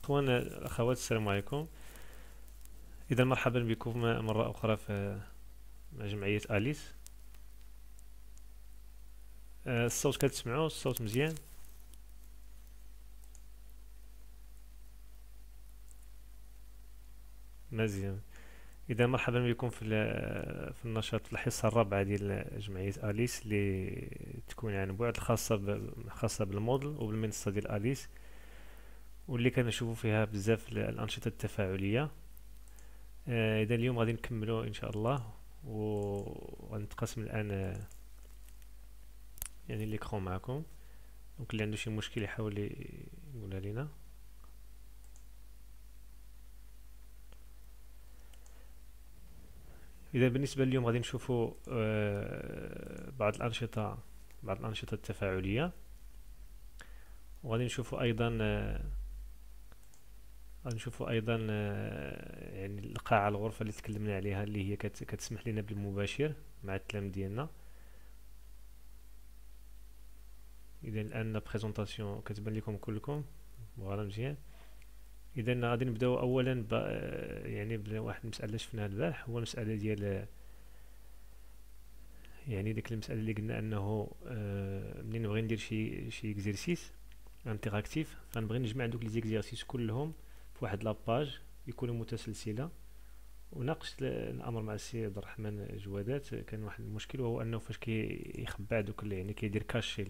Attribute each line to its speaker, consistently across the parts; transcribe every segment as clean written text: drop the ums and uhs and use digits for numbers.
Speaker 1: إخوان الأخوات، السلام عليكم. إذا مرحبا بكم مرة أخرى في مع جمعية أليس. الصوت كتسمعوا؟ الصوت مزيان؟ مزيان. إذا مرحبا بكم في النشاط، الحصة الرابعة ديال جمعية أليس اللي تكون عن بعد، خاصة بالموديل وبالمنصة ديال أليس، واللي كنشوفوا فيها بزاف الأنشطة التفاعلية. إذا اليوم غادي نكملوا إن شاء الله، وغنتقاسم الآن يعني ليكرون معكم. دونك اللي عنده شي مشكل يحاول يقولها لينا. إذا بالنسبة اليوم غادي نشوفوا بعض الأنشطة التفاعلية، وغادي نشوفوا أيضا يعني القاعة، الغرفة اللي تكلمنا عليها، اللي هي كتسمح لنا بالمباشر مع التلاميذ ديالنا. إذا الآن لا بريزونطاسيون كتبان لكم كلكم فوالا مزيان. إذا غادي نبداو أولا يعني بواحد المسألة شفناها البارح، هو المسألة ديال يعني ديك المسألة اللي قلنا أنه منين نبغي ندير شي اكزرسيس انتراكتيف، فنبغي نجمع دوك لي زيكزيرسيس كلهم في واحد لاباج يكونوا متسلسلة. وناقشت الامر مع السي عبد الرحمن جوادات. كان واحد المشكل، وهو انه فاش يخبع دوك يعني كيدير كاشي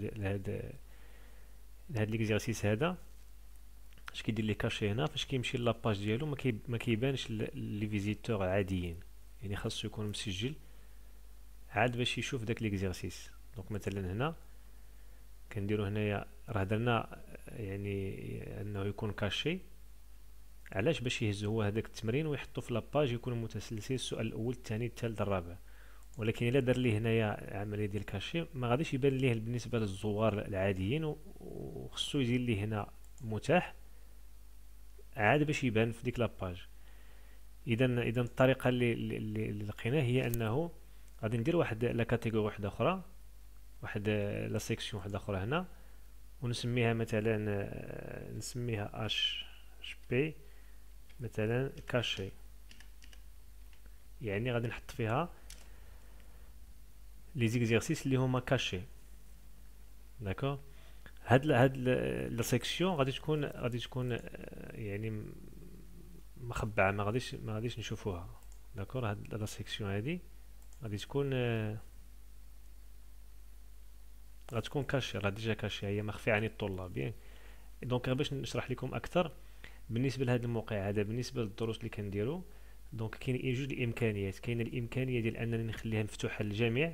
Speaker 1: لهاد ليكزيرسيس هذا، اش كيدير ليه كاشي هنا فاش كيمشي لاباج ديالو، ما كيبانش لي فيزيتور عاديين، يعني خاصو يكون مسجل عاد باش يشوف داك ليكزيرسيس. دونك مثلا هنا كنديرو هنايا، راه درنا يعني انه يكون كاشي. علاش؟ باش يهز هو هذاك التمرين ويحطو في لاباج يكون متسلسل، السؤال الاول الثاني الثالث الرابع. ولكن الا دار ليه هنايا عمليه ديال كاشي، ما غاديش يبان ليه بالنسبه للزوار العاديين، وخصو يزيد ليه هنا متاح عاد باش يبان في ديك لاباج. اذا الطريقه اللي لقيناها هي انه غادي ندير واحد لا كاتيجوري واحده اخرى، واحد لا سيكسيون واحده اخرى هنا، ونسميها مثلا نسميها اش بي مثلا كاشي. يعني غادي نحط فيها لي زيكزيرسيس اللي هما كاشي. داكور. هاد لا سيكسيون غادي تكون يعني مخبعه، ما غاديش نشوفوها. داكور. هاد لا سيكسيون هادي غادي تكون غتكون كاشي، راه ديجا كاشي، هي مخفية عن الطلاب. بيان. دونك غير باش نشرح لكم اكثر بالنسبه لهذا الموقع هذا، بالنسبه للدروس اللي كنديرو. دونك كاين جوج الامكانيات. كاين الامكانيه ديال انني نخليها مفتوحه للجميع،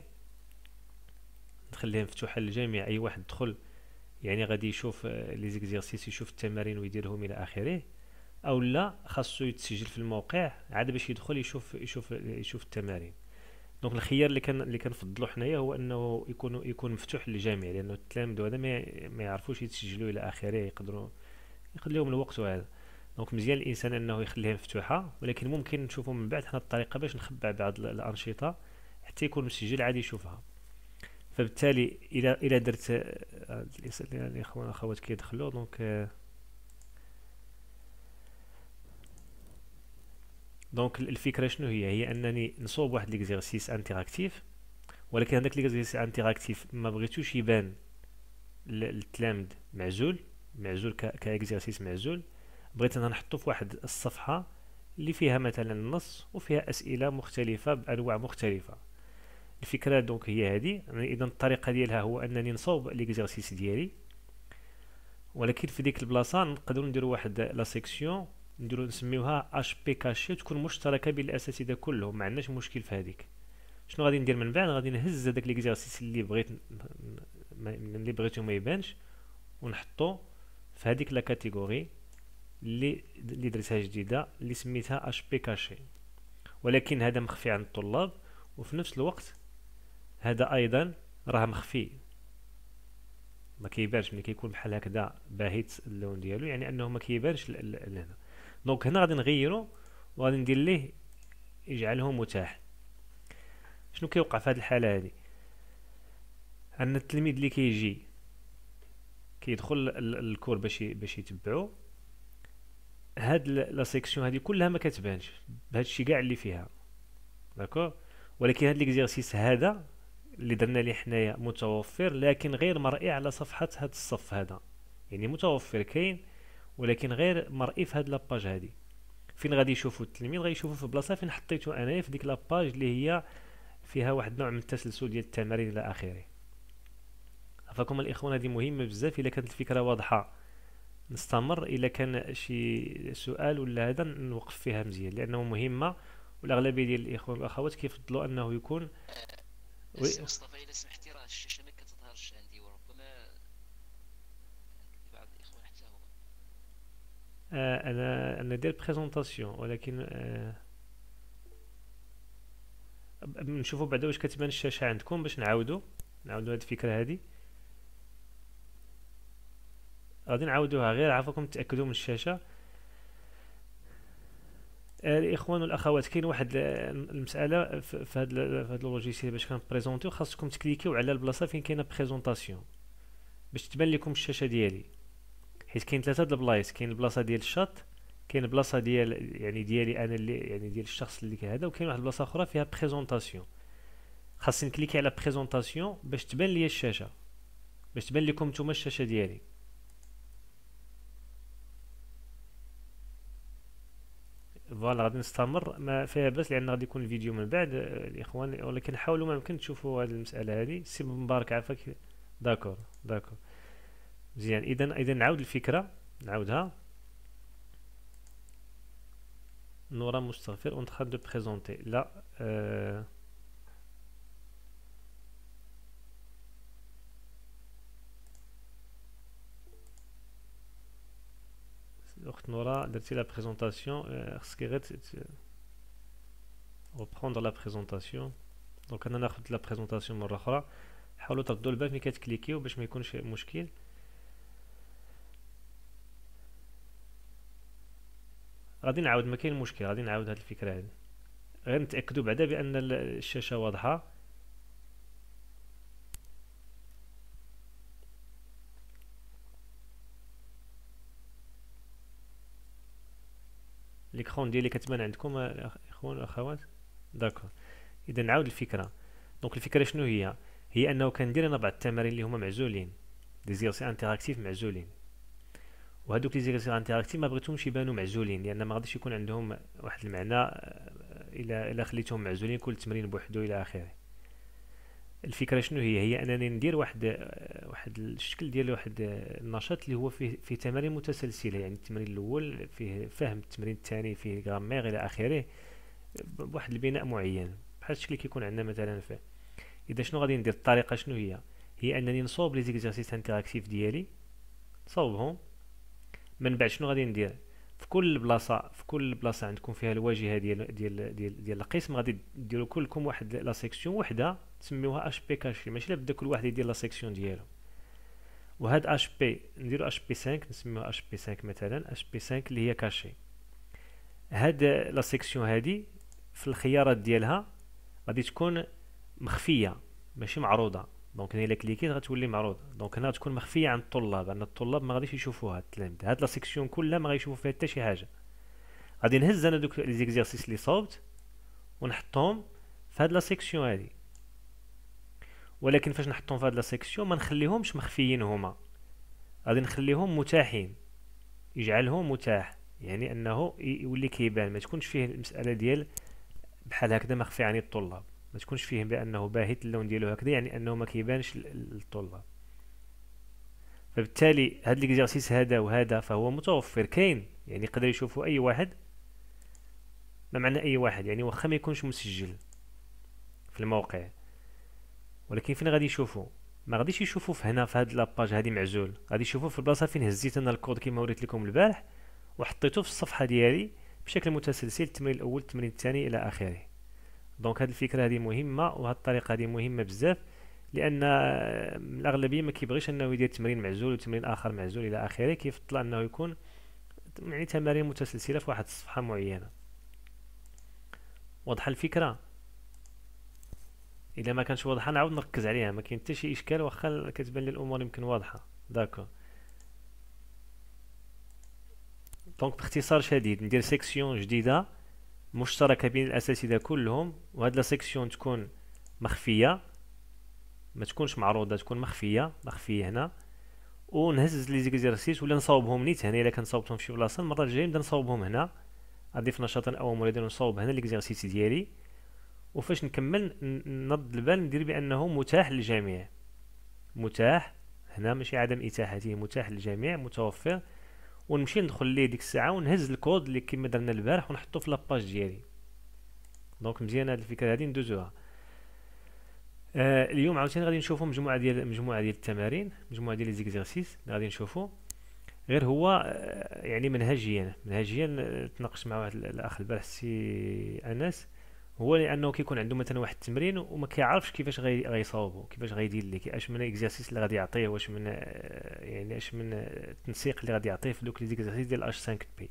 Speaker 1: اي واحد يدخل يعني غادي يشوف لي زيكزيرسيس، يشوف التمارين ويديرهم الى اخره. او لا، خاصو يتسجل في الموقع عاد باش يدخل يشوف التمارين. دونك الخيار اللي كنفضلو حنايا هو انه يكون مفتوح للجميع، لانه التلاميذ هذا ما يعرفوش يتسجلوا الى اخره، يقدر لهم الوقت وهذا. دونك مزيان الانسان انه يخليها مفتوحه، ولكن ممكن نشوفوا من بعد حنا الطريقه باش نخبع بعض الانشطه حتى يكون مسجل عادي يشوفها. فبالتالي الى درت الاخوان الاخوات كيدخلوا. دونك الفكره شنو هي انني نصوب واحد ليكزيرسيس انتراكتيف، ولكن هذاك ليكزيرسيس انتراكتيف ما بغيتوش يبان للتلاميذ معزول كاكزيرسيس معزول. بغيت انا نحطو في واحد الصفحه اللي فيها مثلا النص وفيها اسئله مختلفه بانواع مختلفه. الفكره دونك هي هذه. اذا الطريقه ديالها هو انني نصوب ليكزيرسيس ديالي، ولكن في ديك البلاصه نقدروا نديروا واحد لا سيكسيون نسميوها اش بي كاشي، تكون مشتركه بين الاساتذه كلهم، ما عندناش مشكل في هذيك. شنو غادي ندير من بعد؟ غادي نهز هذاك ليكزيرسيس اللي بغيتو ما يبانش، ونحطو في هذيك لا كاتيجوري اللي درتها جديده، اللي سميتها اش بي كاشي. ولكن هذا مخفي عن الطلاب، وفي نفس الوقت هذا ايضا راه مخفي، ما كيبانش. ملي كيكون بحال هكذا باهت اللون ديالو، يعني انه ما كيبانش لهنا. دونك هنا غادي نغيرو، وغادي ندير ليه يجعله متاح. شنو كيوقع في هذه الحاله هذه؟ ان التلميذ اللي كيجي كيدخل الكور باش يتبعو، هاد لا سيكسيون هادي كلها ما كتبانش بهادشي كاع اللي فيها. داكور. ولكن هاد ليكزيرسيس هذا اللي درنا ليه حنايا متوفر، لكن غير مرئي على صفحة هاد الصف هذا. يعني متوفر كاين، ولكن غير مرئي في هاد لاباج هادي. فين غادي يشوفوا التلميذ؟ غادي يشوفوا في البلاصه فين حطيته انايا في ديك لاباج اللي هي فيها واحد النوع من التسلسل ديال التمارين الى اخره. عفاكم الاخوان، هذه مهمه بزاف. الا كانت الفكره واضحه نستمر، الا كان شي سؤال ولا هذا نوقف فيها مزيان لانه مهمه، والاغلبيه ديال الاخوان والاخوات كيفضلوا انه يكون. وي.
Speaker 2: السي مصطفى، إلا سمحتي راه الشاشة ما كتظهرش عندي، وربما عند بعض الإخوان حتى هو.
Speaker 1: انا داير بريزونطاسيون، ولكن نشوفوا بعدا واش كتبان الشاشه عندكم باش نعاودوا هاد الفكره هذه. غادي نعاودوها، غير عافاكم تاكدوا من الشاشه. الاخوان والاخوات، كاين واحد المساله في هذا اللوجيسيال باش كنبريزونطيو، خاصكم تكليكيو على البلاصه فين كاينه بريزونطاسيون باش تبان لكم الشاشه ديالي. حيت كاين ثلاثه د البلايص، كاين البلاصه ديال الشات، كاين البلاصه ديال يعني ديالي انا اللي يعني ديال الشخص اللي هذا، وكاين واحد البلاصه اخرى فيها بريزونطاسيون. خاصني نكليكي على بريزونطاسيون باش تبان لي الشاشه، باش تبان لكم نتوما الشاشه ديالي. فوالا غادي نستمر ما فيها بس، لان غادي يكون الفيديو من بعد الاخوان، ولكن حاولوا ما يمكن تشوفوا هذه المساله هذه. سي مبارك عافاك. داكور داكور مزيان. اذا نعاود الفكره، نعاودها. نورا مستغفر اون تران دو بريزونتي لا الاخت نورا درتي لا بريزونطاسيون، خصك غير reprendre لا بريزونطاسيون. دونك انا ناخذ لا بريزونطاسيون مره اخرى. حاولوا تردوا البال ملي كتكليكيو باش ما يكونش مشكل. غادي نعاود، ما كاين مشكل، غادي نعاود هذه الفكره هذه. غير نتاكدوا بعدا بان الشاشه واضحه. ليكرون ديالي كتبان عندكم اخوان واخوات؟ داكور. اذا نعاود الفكره. دونك الفكره شنو هي؟ هي انه كندير انا بعض التمارين اللي هما معزولين، دي زيرسي انتراكتيف معزولين. وهذوك لي زيرسي انتراكتيف ما بغيتهمش يبانوا معزولين، لان ما غاديش يكون عندهم واحد المعنى الا خليتهم معزولين كل تمرين بوحدو الى اخره. الفكره شنو هي؟ هي انني ندير واحد الشكل ديال واحد النشاط اللي هو فيه تمارين متسلسله. يعني التمرين الاول فيه فهم، التمرين الثاني فيه غرامير الى اخره، بواحد البناء معين بحال الشكل اللي كيكون عندنا مثلا فيه. اذا شنو غادي ندير؟ الطريقه شنو هي؟ هي انني نصوب لي زيكزارسيس انتراكتيف ديالي، نصوبهم. من بعد شنو غادي ندير؟ في كل بلاصه عندكم فيها الواجهه ديال القسم، غادي ديروا كلكم واحد لا سيكسيون وحده تسميوها اش بي كاشي، ماشي لا بدا كل واحد يدير لا سيكسيون ديالو. وهاد اش بي نديرو اش بي 5، نسميوها اش بي 5 مثلا، اش بي 5 اللي هي كاشي. هاد لا سيكسيون هادي في الخيارات ديالها غادي تكون مخفيه ماشي معروضه. دونك الا كليكيت غتولي معروضه. دونك هنا غتكون مخفيه عن الطلاب، ان الطلاب ما غاديش يشوفوها. التلاميذ هاد لا سيكسيون كلها ما غايشوفوا فيها حتى شي حاجه. غادي نهز انا دوك لي زيكزارسيس اللي صوبت ونحطهم في هاد لا سيكسيون هادي. ولكن فاش نحطهم في هاد لا سيكسيون ما نخليهمش مخفيين هما، غادي نخليهم متاحين، يجعلهم متاح. يعني انه يولي كيبان، ما تكونش فيه المساله ديال بحال هكذا مخفي عن الطلاب، ما تكونش فيه بانه باهت اللون ديالو هكذا، يعني انه ما كيبانش للطلاب. فبالتالي هاد ليكزارسيس هذا وهذا فهو متوفر كاين، يعني يقدر يشوفه اي واحد. ما معنى اي واحد؟ يعني واخا ما يكونش مسجل في الموقع، ولكن فين غادي يشوفوا؟ ما غاديش يشوفوا في هنا في هاد لاباج هادي معزول، غادي يشوفوا في البلاصه فين هزيت انا الكود كيما وريت لكم البارح وحطيته في الصفحه ديالي بشكل متسلسل، التمرين الاول التمرين الثاني الى اخره. دونك هاد الفكره هذه مهمه، وهاد الطريقه هذه مهمه بزاف، لان الاغلبيه ما كيبغيش انه يدير تمرين معزول وتمرين اخر معزول الى اخره، كيفضل انه يكون يعني تمارين متسلسله في واحد الصفحه معينه. واضحه الفكره؟ الا ما كانش واضحه نعاود نركز عليها، ما كاين حتى شي اشكال واخا كتبان لي الامور يمكن واضحه. داكو دونك باختصار شديد ندير سيكسيون جديده مشتركه بين الاساتذه كلهم، وهاد لا سيكسيون تكون مخفيه، ما تكونش معروضه، تكون مخفيه هنا، ونهز لي زيكزيرسيس ولا نصاوبهم نيت هنا. الا كان صاوبتهم في شي بلاصه المره الجايه نبدا نصاوبهم هنا، اضيف نشاط او مريض نصاوب هنا ليكزيرسيس ديالي. وفاش نكمل نض البال ندير بانه متاح للجميع، متاح هنا ماشي عدم اتاحته، متاح للجميع، متوفر. ونمشي ندخل ليه ديك الساعه ونهز الكود اللي كما درنا البارح ونحطه في لاباج ديالي. دونك مزيان هاد الفكره هادي ندوزوها. اليوم عاوتاني غادي نشوفوا مجموعه ديال التمارين، مجموعه ديال لي زيكزيرسيس غادي نشوفوا. غير هو يعني منهجيا تناقشت مع واحد الاخ البارح سي انس، هو لانه كيكون عنده مثلا واحد التمرين وما كيعرفش كيفاش غيصاوبو، كيفاش غيدير ليه، اش من اكزرسيس اللي غادي يعطيه، واش من يعني اش من التنسيق اللي غادي يعطيه في دوك لي زيكزرسيس ديال اش 5 بي.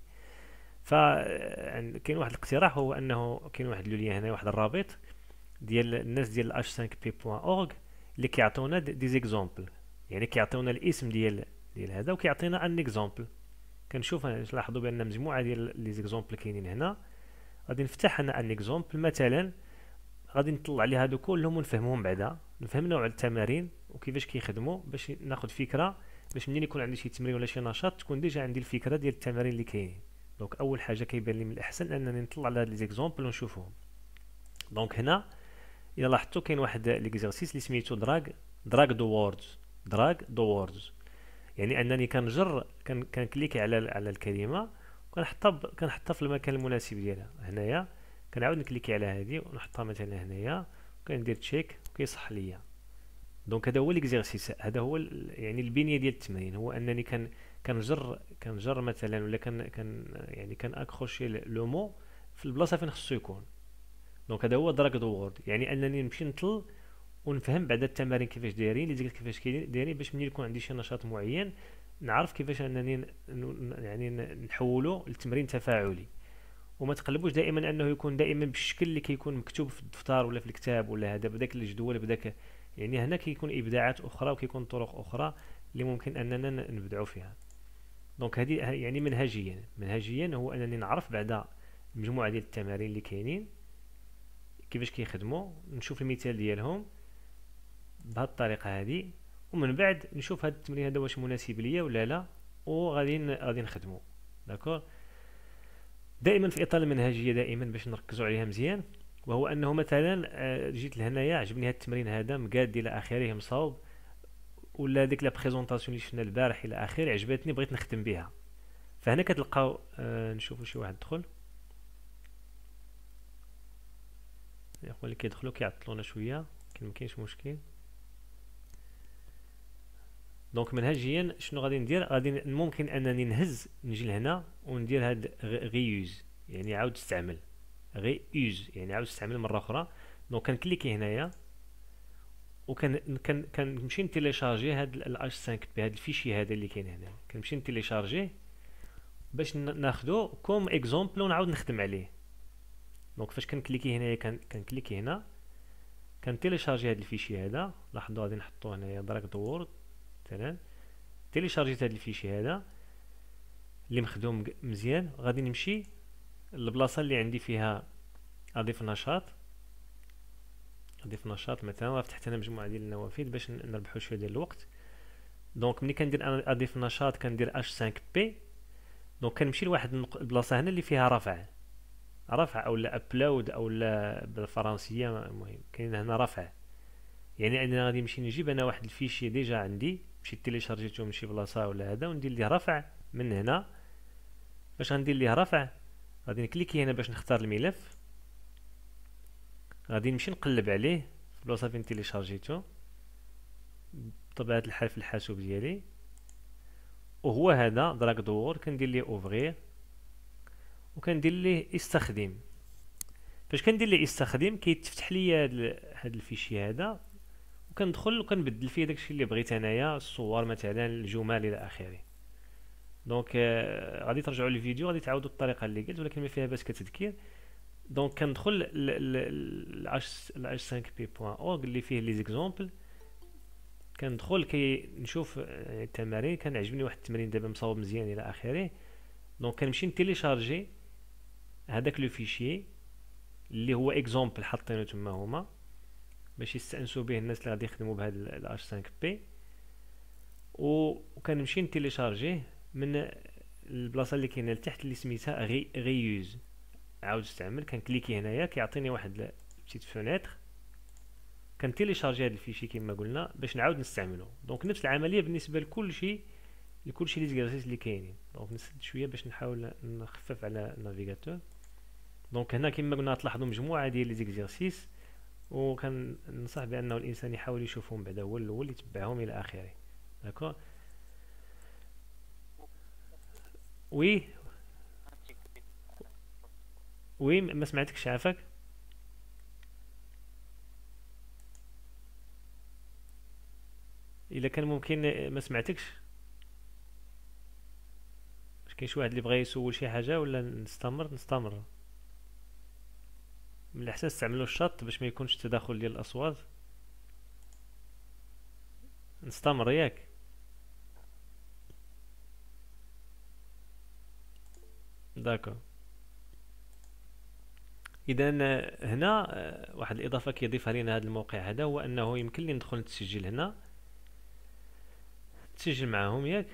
Speaker 1: كاين واحد الاقتراح، هو انه كاين واحد لوليا هنا، واحد الرابط ديال الناس ديال h5p.org اللي كيعطيونا دي زيكزامبل، يعني كيعطيونا الاسم ديال هذا وكيعطينا ان اكزامبل. كنشوف انا لاحظوا بان مجموعه ديال لي زيكزامبل كاينين هنا. غادي نفتح انا ان اكزامبل مثلا، غادي نطلع على هادو كلهم ونفهمهم بعدا، نفهم نوع التمارين وكيفاش كيخدموا باش ناخذ فكره، باش منين يكون عندي شي تمرين ولا شي نشاط تكون ديجا عندي الفكره ديال التمارين اللي كاينين. دونك اول حاجه كيبان لي من الاحسن انني نطلع على هاد لي زيكزامبل ونشوفهم. دونك هنا الا لاحظتوا كاين واحد ليكزرسيس اللي سميتو دراغ دو ووردز، يعني انني كنجر كنكليكي على الكلمه كنحطها في المكان المناسب ديالها. هنايا كنعاود نكليكي على هذه ونحطها مثلا هنايا وكندير تشيك وكيصح ليا. دونك هذا هو ليكزرسيس، هذا هو يعني البنيه ديال التمرين، هو انني كنجر مثلا، ولا يعني اكروشي لو مو في البلاصه فين خصو يكون. دونك هذا هو دراغ دو وورد، يعني انني نمشي نطل ونفهم بعد التمارين كيفاش دايرين، اللي كيفاش دايرين، باش ملي يكون عندي شي نشاط معين نعرف كيفاش انني يعني نحولو لتمرين تفاعلي. وما تقلبوش دائما انه يكون دائما بالشكل اللي كيكون مكتوب في الدفتر ولا في الكتاب ولا هذا بداك الجدول بداك، يعني هنا كيكون ابداعات اخرى وكيكون طرق اخرى اللي ممكن اننا نبدعوا فيها. دونك هذه يعني منهجيا هو انني نعرف بعدا مجموعه ديال التمارين اللي كاينين كيفاش كيخدموا، نشوف المثال ديالهم بهذه الطريقه هذه، ومن بعد نشوف هذا التمرين هذا واش مناسب ليا ولا لا، وغادي نخدمه. داكور، دائما في اطار المنهجيه دائما باش نركزوا عليها مزيان. وهو انه مثلا جيت لهنايا عجبني هذا التمرين هذا مقاد الى اخره مصاوب، ولا ديك لا بريزونطاسيون اللي شفنا البارح الى اخره عجبتني بغيت نخدم بها. فهنا كتلقاو نشوفوا شي واحد دخل، الاخوان اللي كيدخلوا كيعطلونا شويه، لكن ما كاينش مشكل. دونك منهجيا شنو غادي ندير؟ غادي ممكن انني نجي لهنا وندير هاد غيوز، يعني عاود استعمل، غيوز يعني عاود استعمل مره اخرى. دونك كنكليكي هنايا كنمشي نتيليشارجي هاد الاش 5 بي، هاد الفيشي هذا اللي كاين هنا، كنمشي نتيليشارجيه باش ناخذو كوم اكزومبل ونعاود نخدم عليه. دونك فاش كنكليكي هنايا كنكليكي هنا كنتيليشارجي هاد الفيشي هذا. لاحظوا غادي نحطوه هنايا دراك دو وورد مثلا، تيليشارجيت هاد الفيشي هذا اللي مخدوم مزيان. غادي نمشي للبلاصه اللي عندي فيها اضيف نشاط مثلا، وفتحت انا مجموعه ديال النوافذ باش نربحوا شويه ديال الوقت. دونك ملي كندير انا اضيف نشاط كندير اش 5 بي. دونك كنمشي لواحد البلاصه هنا اللي فيها رفع او لا ابلود او لا بالفرنسيه، المهم كاين هنا رفع، يعني انا غادي نمشي نجيب انا واحد الفيشي ديجا عندي مشيت تيليشارجيتو من شي بلاصه ولا هذا، وندير ليه رفع من هنا. باش غندير ليه رفع غادي نكليكي هنا باش نختار الملف، غادي نمشي نقلب عليه في البلاصه فين تيليشارجيتو بطبيعه الحال في الحاسوب ديالي، وهو هذا دراك دور. كندير ليه اوفغير وكندير ليه استخدم. فاش كندير ليه استخدم كيتفتح لي هاد الفيشي هذا، وكندخل وكنبدل فيه داكشي اللي بغيت انايا، الصور مثلا، الجمل الى اخره. دونك غادي ترجعوا للفيديو غادي تعاودوا الطريقه اللي قلت، ولكن ما فيها باس كتذكير. دونك كندخل ل h5p.org اللي فيه لي زيكزامبل، كندخل نشوف التمارين. كان عجبني واحد التمرين دابا مصاوب مزيان الى اخره. دونك كنمشي نتيليشارجي هذاك لو فيشيي اللي هو اكزومبل حاطينه تما هما باش يستانسوا به الناس اللي غادي يخدموا بهذا الاش 5 بي، وكنمشي نتيليشارجيه من البلاصه اللي كاينه لتحت اللي سميتها غيوز. عاود استعمل، كنكليكي هنايا كيعطيني واحد بتيت فونيتر، كنتيليشارجي هذا الفيشي كما قلنا باش نعاود نستعمله. دونك نفس العمليه بالنسبه لكل شيء لي زيكزارسيس اللي كاينين. دونك نسد شويه باش نحاول نخفف على النافيغاتور. دونك هنا كما قلنا تلاحظوا مجموعه ديال لي زيكزارسيس، وكننصح بانه الانسان يحاول يشوفهم بعدا هو الاول يتبعهم الى اخره. داكور وي وي ما سمعتكش عافاك. الا كان ممكن ما سمعتكش، واش كاين شي واحد اللي بغى يسول شي حاجه ولا نستمر؟ من الاحسن نستعملوا الشط باش ما يكونش تداخل ديال الاصوات. نستمر ياك؟ داكور. اذا هنا واحد الاضافه كيضيفها لينا هذا الموقع هذا، هو انه يمكن لي ندخل نتسجل هنا، نتسجل معاهم ياك،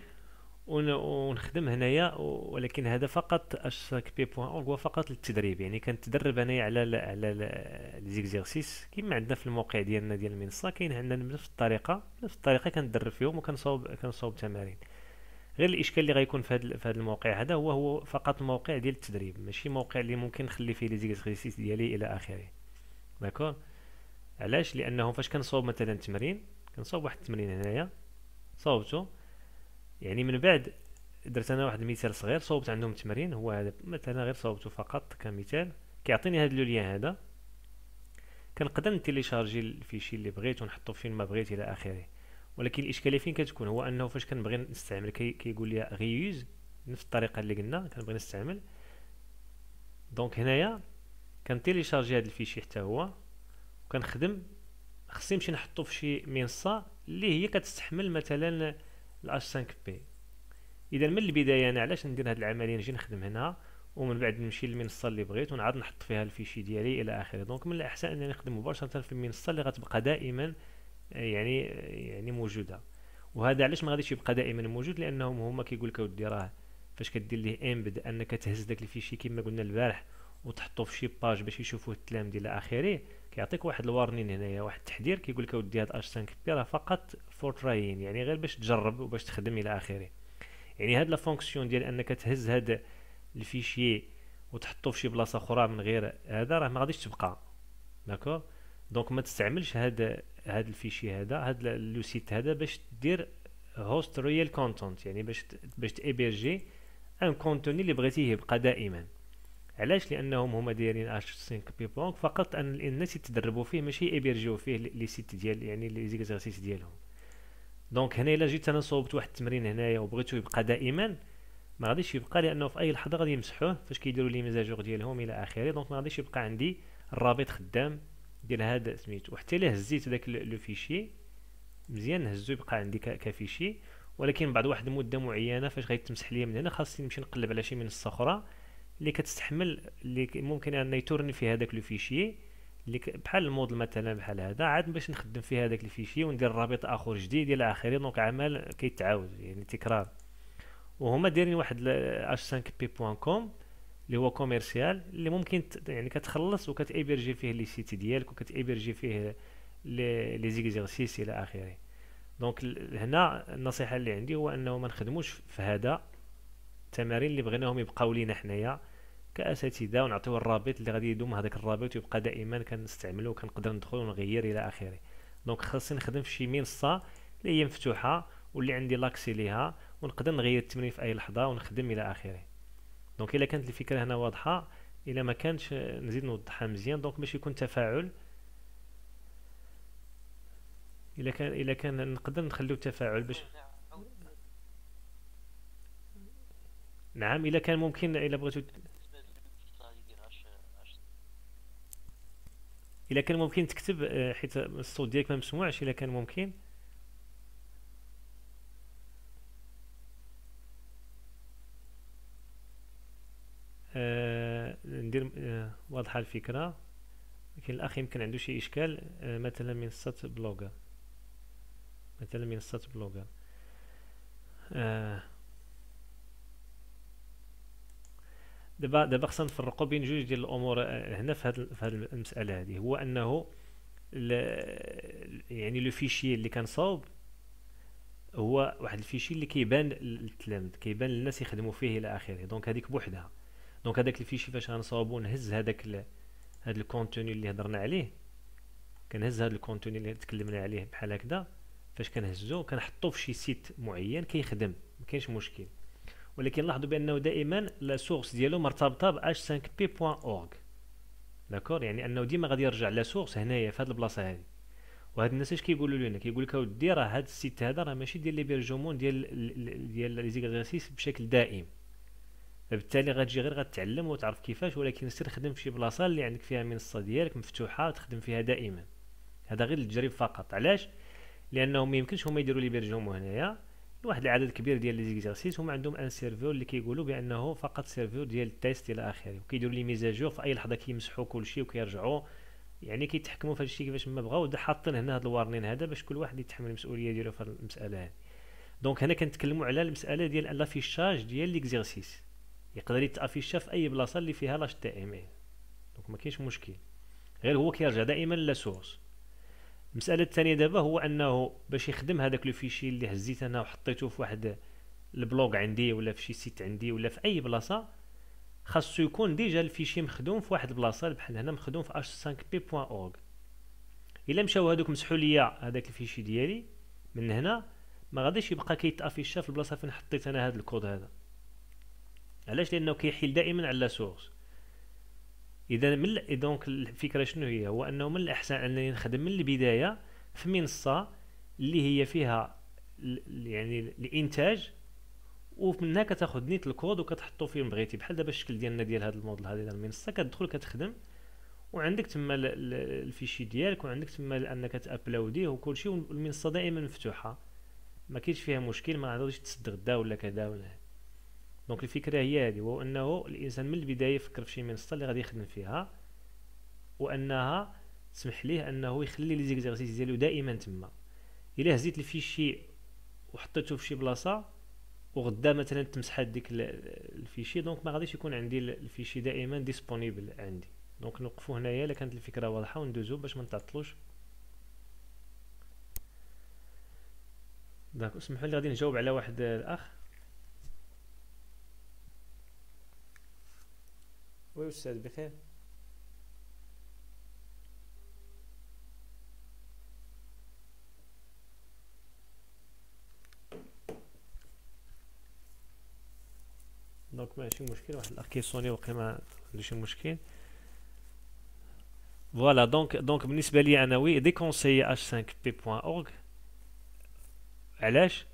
Speaker 1: ونخدم هنايا. ولكن هذا فقط hp.org هو فقط للتدريب، يعني كنتدرب انايا على لي زيكزيرسيس كيما عندنا في الموقع ديالنا ديال المنصه. كاين عندنا بنفس الطريقه كندرب فيهم وكنصاوب تمارين. غير الاشكال اللي غيكون في هذا الموقع هذا هو فقط موقع ديال التدريب، ماشي موقع اللي ممكن نخلي فيه لي زيكزيرسيس ديالي الى اخره. داكور. علاش؟ لانه فاش كنصاوب مثلا تمرين، كنصاوب واحد التمرين هنايا صاوبته، يعني من بعد درت انا واحد المثال صغير صوبت عندهم تمرين، هو هذا مثلا غير صوبته فقط كمثال، كيعطيني هذا لو لين هذا، كنقدر نتيليشارجي الفيشي اللي بغيت ونحطو فين ما بغيت الى اخره. ولكن الاشكاليه فين كتكون؟ هو انه فاش كنبغي نستعمل كيقول لي غيوز نفس الطريقه اللي قلنا كنبغي نستعمل. دونك هنايا كنتيليشارجي هذا الفيشي حتى هو، وكنخدم. خصني نمشي نحطو في شي منصه اللي هي كتستحمل مثلا الاش 5 بي. اذا من البدايه انا علاش ندير هذه العمليه، نجي نخدم هنا ومن بعد نمشي للمنصه اللي بغيت ونعاد نحط فيها الفيشي ديالي الى اخره. دونك من الاحسن انني نخدم مباشره في المنصه اللي غتبقى دائما يعني موجوده. وهذا علاش ما غاديش يبقى دائما موجود؟ لانهم هما كيقول لك اودي راه فاش كدير ليه امبد انك تهز داك الفيشي كما قلنا البارح وتحطو في شي باج باش يشوفوه التلاميذ الى اخره، كيعطيك واحد الوارنين هنايا، واحد التحذير كيقول لك اودي هاد اش 5 بي راه فقط فور تراين، يعني غير باش تجرب وباش تخدم الى اخره. يعني هاد لا فونكسيون ديال انك تهز هاد الفيشي وتحطو في شي بلاصه اخرى من غير هذا راه ما غاديش تبقى. داكور. دونك ما تستعملش هاد الفيشي هاد لو سيت هذا باش دير هوست ريال كونتنت، يعني باش تابيرجي ان كونتوني اللي بغيتيه يبقى دائما. علاش؟ لانهم هما دايرين اش 5 بي بونك فقط ان الناس يتدربوا فيه، ماشي يابيرجيو فيه لي سيت ديال يعني لي زيكزارسيس ديالهم. دونك هنا الا جيت انا صوبت واحد التمرين هنايا وبغيتو يبقى دائما، ما غاديش يبقى، لانه في اي لحظه غادي يمسحوه فاش كيديروا لي ميزاجور ديالهم الى اخره. دونك ما غاديش يبقى عندي الرابط خدام ديال هذا سميتو. وحتى الا هزيت داك لو فيشي مزيان نهزو يبقى عندي كفيشي، ولكن بعد واحد المده معينه فاش غيتمسح ليا من هنا خاصني نمشي نقلب على شي منصه اخرى اللي كتستحمل، اللي ممكن ان يتورني فيها هذاك لو فيشي اللي بحال الموديل مثلا بحال هذا، عاد باش نخدم فيه هذاك الفيشي وندير رابط اخر جديد الى اخره. دونك عمل كيتعاود يعني تكرار. وهما دايرين واحد h5p.com اللي هو كوميرسيال، اللي ممكن يعني كتخلص وكتابرجي فيه لي سيت ديالك وكتابرجي فيه لي زيكزيرسيس الى اخره. دونك هنا النصيحه اللي عندي هو انه ما نخدموش في هذا التمارين اللي بغيناهم يبقاو لينا حنايا كاساتذه، ونعطيو الرابط اللي غادي يدوم هذاك الرابط ويبقى دائما كنستعملو وكنقدر ندخل ونغير الى اخره. دونك خاصني نخدم في شي منصه اللي هي مفتوحه واللي عندي لاكسي ليها، ونقدر نغير التمرين في اي لحظه ونخدم الى اخره. دونك الا كانت الفكره هنا واضحه، الا ما كانش نزيد نوضحها مزيان دونك باش يكون تفاعل. الا كان نقدر نخليو التفاعل باش نعم الا كان ممكن، الا بغيتو الا كان ممكن تكتب حيت الصوت ديالك ما مسموعش، الا كان ممكن. ندير واضحة الفكرة. لكن الأخ يمكن عنده شي إشكال. مثلا منصة بلوجر، مثلا منصة بلوجر. دابا خصنا نفرقوا بين جوج ديال الأمور هنا في هاد المسألة هذه. هو أنه يعني لو فيشي اللي كنصاوب هو واحد الفيشي اللي كيبان للتلامذ، كيبان للناس يخدموا فيه الى اخره. دونك هذيك بوحدها. دونك هذاك الفيشي فاش غنصاوبو نهز هاد الكونتوني اللي هضرنا عليه، كنهز هاد الكونتوني اللي تكلمنا عليه بحال هكذا. فاش كنهزو كنحطو في شي سيت معين كيخدم، ما كاينش مشكل. ولكن لاحظوا بانه دائما لا سورس ديالو مرتبطه ب h5p.org. داكور، يعني انه ديما غادي يرجع لا سورس هنايا في هاد البلاصه هذه. وهاد الناس اش كيقولوا لنا؟ كيقول لك اودي راه هاد السيت هذا راه ماشي ديال لي بيرجومون ديال لي زيكزارسيس بشكل دائم، فبالتالي غتجي غير غتعلم وتعرف كيفاش، ولكن سير خدم في شي بلاصه اللي عندك فيها منصه ديالك مفتوحه وتخدم فيها دائما. هذا غير للتجريب فقط. علاش؟ لانه ما يمكنش هما يديروا لي بيرجومون هنايا واحد العدد كبير ديال لي زيكزارسيس. هما عندهم ان سيرفور اللي كيقولوا بانه فقط سيرفور ديال التيست الى اخره، وكيديروا لي ميزاجور في اي لحظه، كيمسحوا كلشي وكيرجعوا، يعني كيتحكموا في هادشي كيفاش ما بغاو. حاطين هنا هاد الوارنين هذا باش كل واحد يتحمل المسؤوليه ديالو في المساله هذه. دونك هنا كنتكلموا على المساله ديال لافيشاج ديال ليكزيرسيس، يقدر يتافيشا في اي بلاصه اللي فيها لاش تي ام ال. دونك ما كاينش مشكل، غير هو كيرجع دائما لا سورس. المساله الثانيه دابا هو انه باش يخدم هذاك لو فيشي اللي هزيت انا وحطيته في واحد البلوغ عندي ولا في شي سيت عندي ولا في اي بلاصه، خاصو يكون ديجا الفيشي مخدوم في واحد البلاصه بحال هنا مخدوم في h5p.org. الا مشاو هادوك مسحوا ليا هذاك الفيشي ديالي من هنا، ما غاديش يبقى كيتافيشا في البلاصه فين حطيت انا هذا الكود هذا. علاش؟ لانه كيحيل دائما على لا سورس. اذا دونك الفكره شنو هي؟ هو انه من الاحسن انني نخدم من البدايه في منصه اللي هي فيها يعني الانتاج، ومنها كتاخذ نيت الكود وكتحطو فين بغيتي. بحال دابا الشكل ديالنا ديال هذا الموديل هذه ديال المنصه، كتدخل كتخدم وعندك تما الفيشي ديالك، وعندك تما انك تابلوديه وكلشي، والمنصه دائما مفتوحه، ما كاينش فيها مشكل، ما غاديش تسد غدا ولا كذا ولا. دونك الفكره هي هذه، وهو انه الانسان من البدايه يفكر في شي منصه اللي غادي يخدم فيها، وانها تسمح ليه انه يخلي لي زيكزارسيس ديالو دائما تما. الا هزيت الفيشي وحطيته في شي بلاصه وغدا مثلا تمسح هذيك الفيشي، دونك ما غاديش يكون عندي الفيشي دائما ديسپونيبل عندي. دونك نوقفوا هنايا الا كانت الفكره واضحه، وندوزو باش ما نتعطلوش. داك اسمحوا لي غادي نجاوب على واحد الاخ. وي استاذ بخير. دونك ماشي مشكل، واحد الاخ كيصوني وقيلا ما عندوش مشكل. فوالا دونك بالنسبه لي انا وي ديكونسيي h5p.org. علاش؟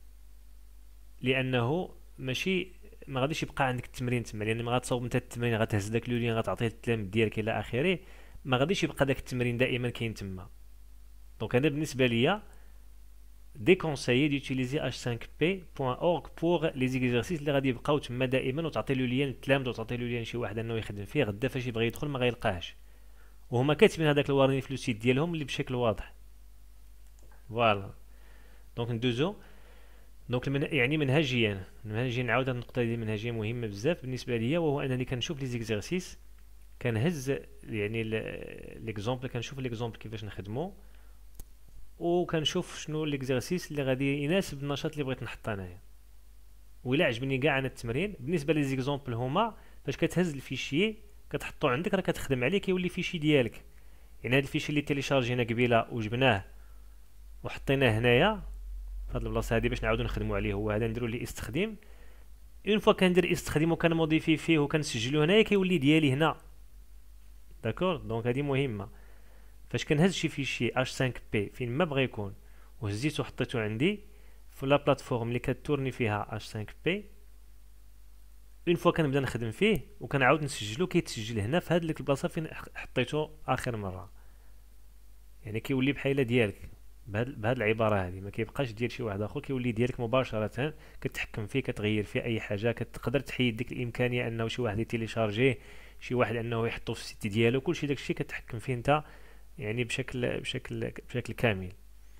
Speaker 1: لانه ماشي ما غاديش يبقى عندك التمرين تما، لان ما غتصاوب انت التمرين غتهز داك لولين غتعطيه للتلاميذ ديالك الى اخره، ما غاديش يبقى داك التمرين دائما كاين تما. دونك انا بالنسبه ليا ديكونسيي ديوتيليزي h5p.org بوغ لي زيكزارسيس اللي غادي يبقاو تما دائما، وتعطي له ليان للتلاميذ وتعطي له ليان شي واحد انه يخدم فيه غدا فاش يبغي يدخل ما غيلقاهش، وهما كاتبين هذاك الوارنين في لوسيت ديالهم اللي بشكل واضح. فوالا دونك ندوزو. دونك يعني منهجيا نعاود هاد النقطه دي منهجيا مهمه بزاف بالنسبه ليا، وهو انني كنشوف لي زيكزارسيس، كنهز يعني ليكزومبل، كنشوف ليكزومبل كيفاش نخدمو، وكنشوف شنو ليكزارسيس اللي غادي يناسب النشاط اللي بغيت نحط انايا. وإلا عجبني كاع انا التمرين بالنسبه لي زيكزومبل هما فاش كتهز الفيشي كتحطو عندك راه كتخدم عليه كيولي فيشي ديالك. يعني هاد الفيشي اللي تيليشارجينا قبيله وجبناه وحطيناه هنايا في هاد البلاصه هادي باش نعاودو نخدمو عليه، هو هذا نديرو ليه استخدم. اون فوا كندير استخدم وكنموديفي فيه وكنسجلو هنايا كيولي ديالي هنا. داكور، دونك هادي مهمه. فاش كنهز شي فيشي h5p فين ما بغا يكون وهزيتو وحطيتو عندي في لا بلاتفورم اللي كتورني فيها h5p، اون فوا كنبدا نخدم فيه وكنعاود نسجلو كيتسجل هنا في هاد البلاصه فين حطيتو اخر مره، يعني كيولي بحال ديالك. بهاد العباره هذه، ما كيبقاش ديال شي واحد اخر، كيولي ديالك مباشره، كتحكم فيه، كتغير فيه اي حاجه، كتقدر تحيد ديك الامكانيه انه شي واحد يتيليشارجيه، شي واحد انه يحطه في السيت ديالو، كلشي داكشي كتحكم فيه انت، يعني بشكل كامل.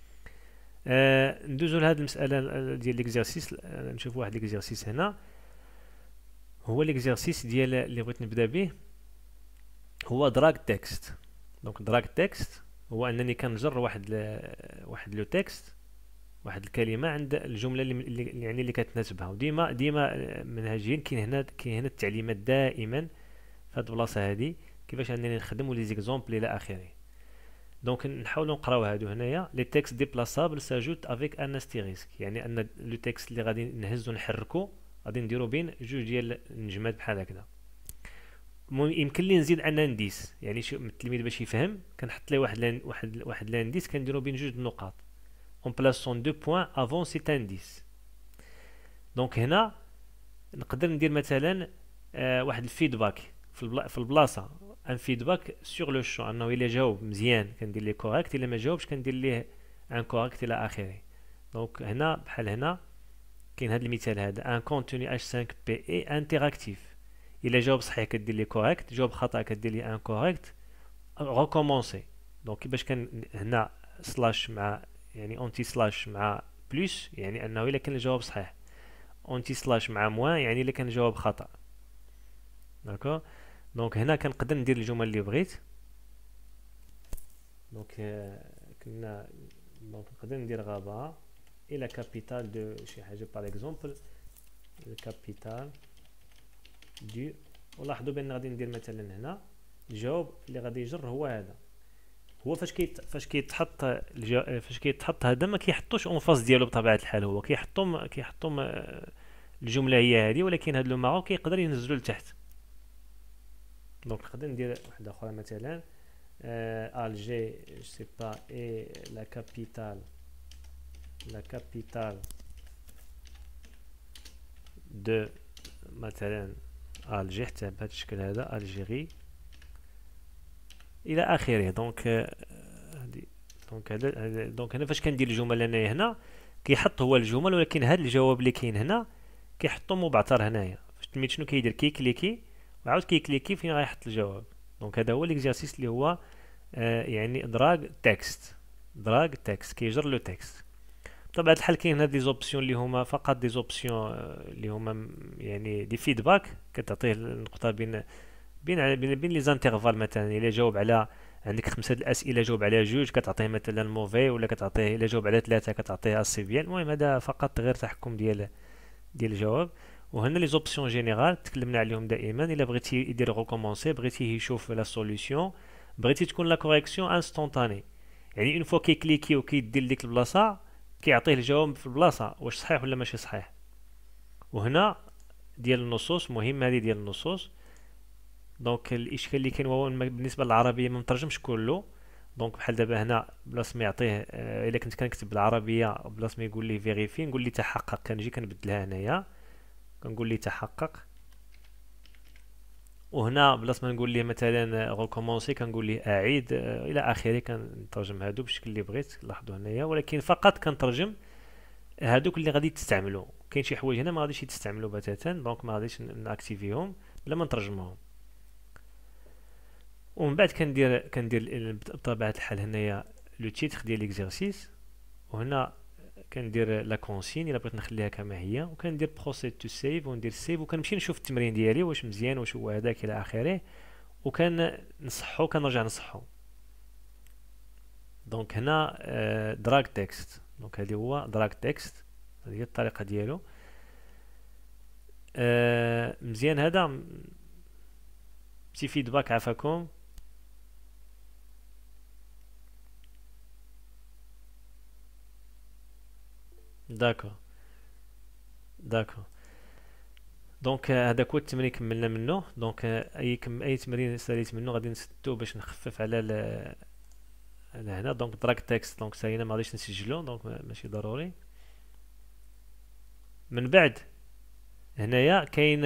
Speaker 1: ندوزو لهاد المساله ديال ليكزارسيس. نشوف واحد ليكزارسيس هنا، هو ليكزارسيس ديال اللي بغيت نبدا به، هو دراج تكست. دونك دراج تكست هو انني كنجر واحد لو تكست، واحد الكلمه عند الجمله يعني اللي كتناسبها. وديما منهجيين، كاين هنا التعليمات دائما في هاد البلاصه هادي كيفاش انني نخدم ولي زيكزامبل الى اخره. دونك نحاولوا نقراو هادو هنايا. لي تكست ديبلاسابل ساجوت افيك ان استيريسك، يعني ان لو تكست اللي غادي نهزو نحركو غادي نديرو بين جوج ديال النجمات بحال هكذا. يمكن لي نزيد ان انديس، يعني شو التلميذ باش يفهم كنحط ليه واحد لانديس كنديرو بين جوج النقاط اون بلاسون دو بوين افون سيت انديس. دونك هنا نقدر ندير مثلا واحد الفيدباك في البلاصه، ان فيدباك سور لو شو، انه الا جاوب مزيان كندير ليه كوريكت، الا ما جاوبش كندير ليه ان كوريكت الى اخره. دونك هنا بحال هنا كاين هذا المثال هذا، ان كونتوني اش 5 بي اي انتراكتيف، الا جاوب صحيح كدير ليه كوريكت، جاوب خطا كدير ليه ان كوريكت، ريكومونسي. دونك كيفاش كان هنا سلاش مع، يعني اونتي سلاش مع بلس، يعني انه الا كان الجواب صحيح، اونتي سلاش مع موان يعني الا كان الجواب خطا. داكوغ. دونك هنا كنقدر ندير الجمل اللي بغيت. دونك كنا دونك نقدر ندير غابه الى كابيتال دو شي حاجه باغ اكزومبل، الكابيتال دو، ولاحظوا بان غادي ندير مثلا هنا الجواب اللي غادي يجر هو هذا. هو فاش كيتحط هذا ما كيحطوش اون فاس ديالو بطبيعه الحال، هو كيحطهم الجمله هي هذه، ولكن هذا لو مارو كيقدر ينزلوا لتحت. دونك نقدر ندير واحده اخرى مثلا الجي جو سي با اي لا كابيتال دو مثلا الجي، حتى بهذا الشكل هذا الجيري الى اخره. دونك هذه، دونك هنا فاش كندير الجمل انايا هنا كيحط هو الجمل، ولكن هذا الجواب اللي كاين هنا كيحطو مبعثر هنايا. فاش التلميذ شنو كيدير؟ كيكليكي وعاود كيكليكي فين غيحط الجواب. دونك هذا هو ليكزارسيس اللي هو يعني دراج تكست كيجر لو تكست. بطبيعة الحال كاين هاد لي زوبسيون اللي هما فقط دي زوبسيون اللي هما يعني دي فيدباك، كتعطيه النقطة بين لي زانترفال. مثلا الا جاوب على، عندك 5 الاسئله جاوب على جوج كتعطيه مثلا موفي، ولا كتعطيه الا جاوب على 3 كتعطيه اسي بيان. المهم هذا فقط غير تحكم ديال الجواب. وهنا لي زوبسيون جينيرال تكلمنا عليهم دائما، الا بغيتي يدير ريكومونسي، بغيتي يشوف لا سوليوشن، بغيتي تكون لا كوريكسيون انستونتاني، يعني اون فوا كيكليكي وكيدير ديك البلاصه كيعطيه الجواب في البلاصه واش صحيح ولا ماشي صحيح. وهنا ديال النصوص مهم، هذه ديال النصوص. دونك الاشكال اللي كاين هو بالنسبه للعربيه ما مترجمش كله. دونك بحال دابا هنا بلاص ما يعطيه الا كنت كنكتب بالعربيه بلاص ما يقول لي فيريفي نقول لي تحقق، كنجي كنبدلها هنايا كنقول لي تحقق. وهنا بلاص ما نقول ليه مثلا ريكومونسي كنقول ليه اعيد الى اخره. كنترجم هادو بالشكل اللي بغيت، لاحظوا هنايا، ولكن فقط كنترجم هادوك اللي غادي تستعملوا. كاين شي حوايج هنا ما غاديش تستعملوا بتاتا، دونك ما غاديش ناكتيفيهم بلا ما نترجمهم. ومن بعد كندير بطبيعه الحال هنايا لو تيتر ديال ليكزارسيس، وهنا كندير لا كونسين الا بغيت نخليها كما هي، وكندير بروسيد تو سيف وندير سيف، وكنمشي نشوف التمرين ديالي واش مزيان واش هو هذاك الى اخره، وكنصحو كنرجع نصحو. دونك هنا دراج تكست، دونك هذه هو دراج تكست، هذه هي الطريقه ديالو. مزيان هذا سي فيدباك عافاكم. داكو داكو. دونك هذاك هو التمرين كملنا منه. دونك اي تمرين ساليت منه غادي نسدو باش نخفف على هنا. دونك دراك تكست، دونك سالينا ما غاديش نسجلو، دونك ماشي ضروري. من بعد هنايا كاين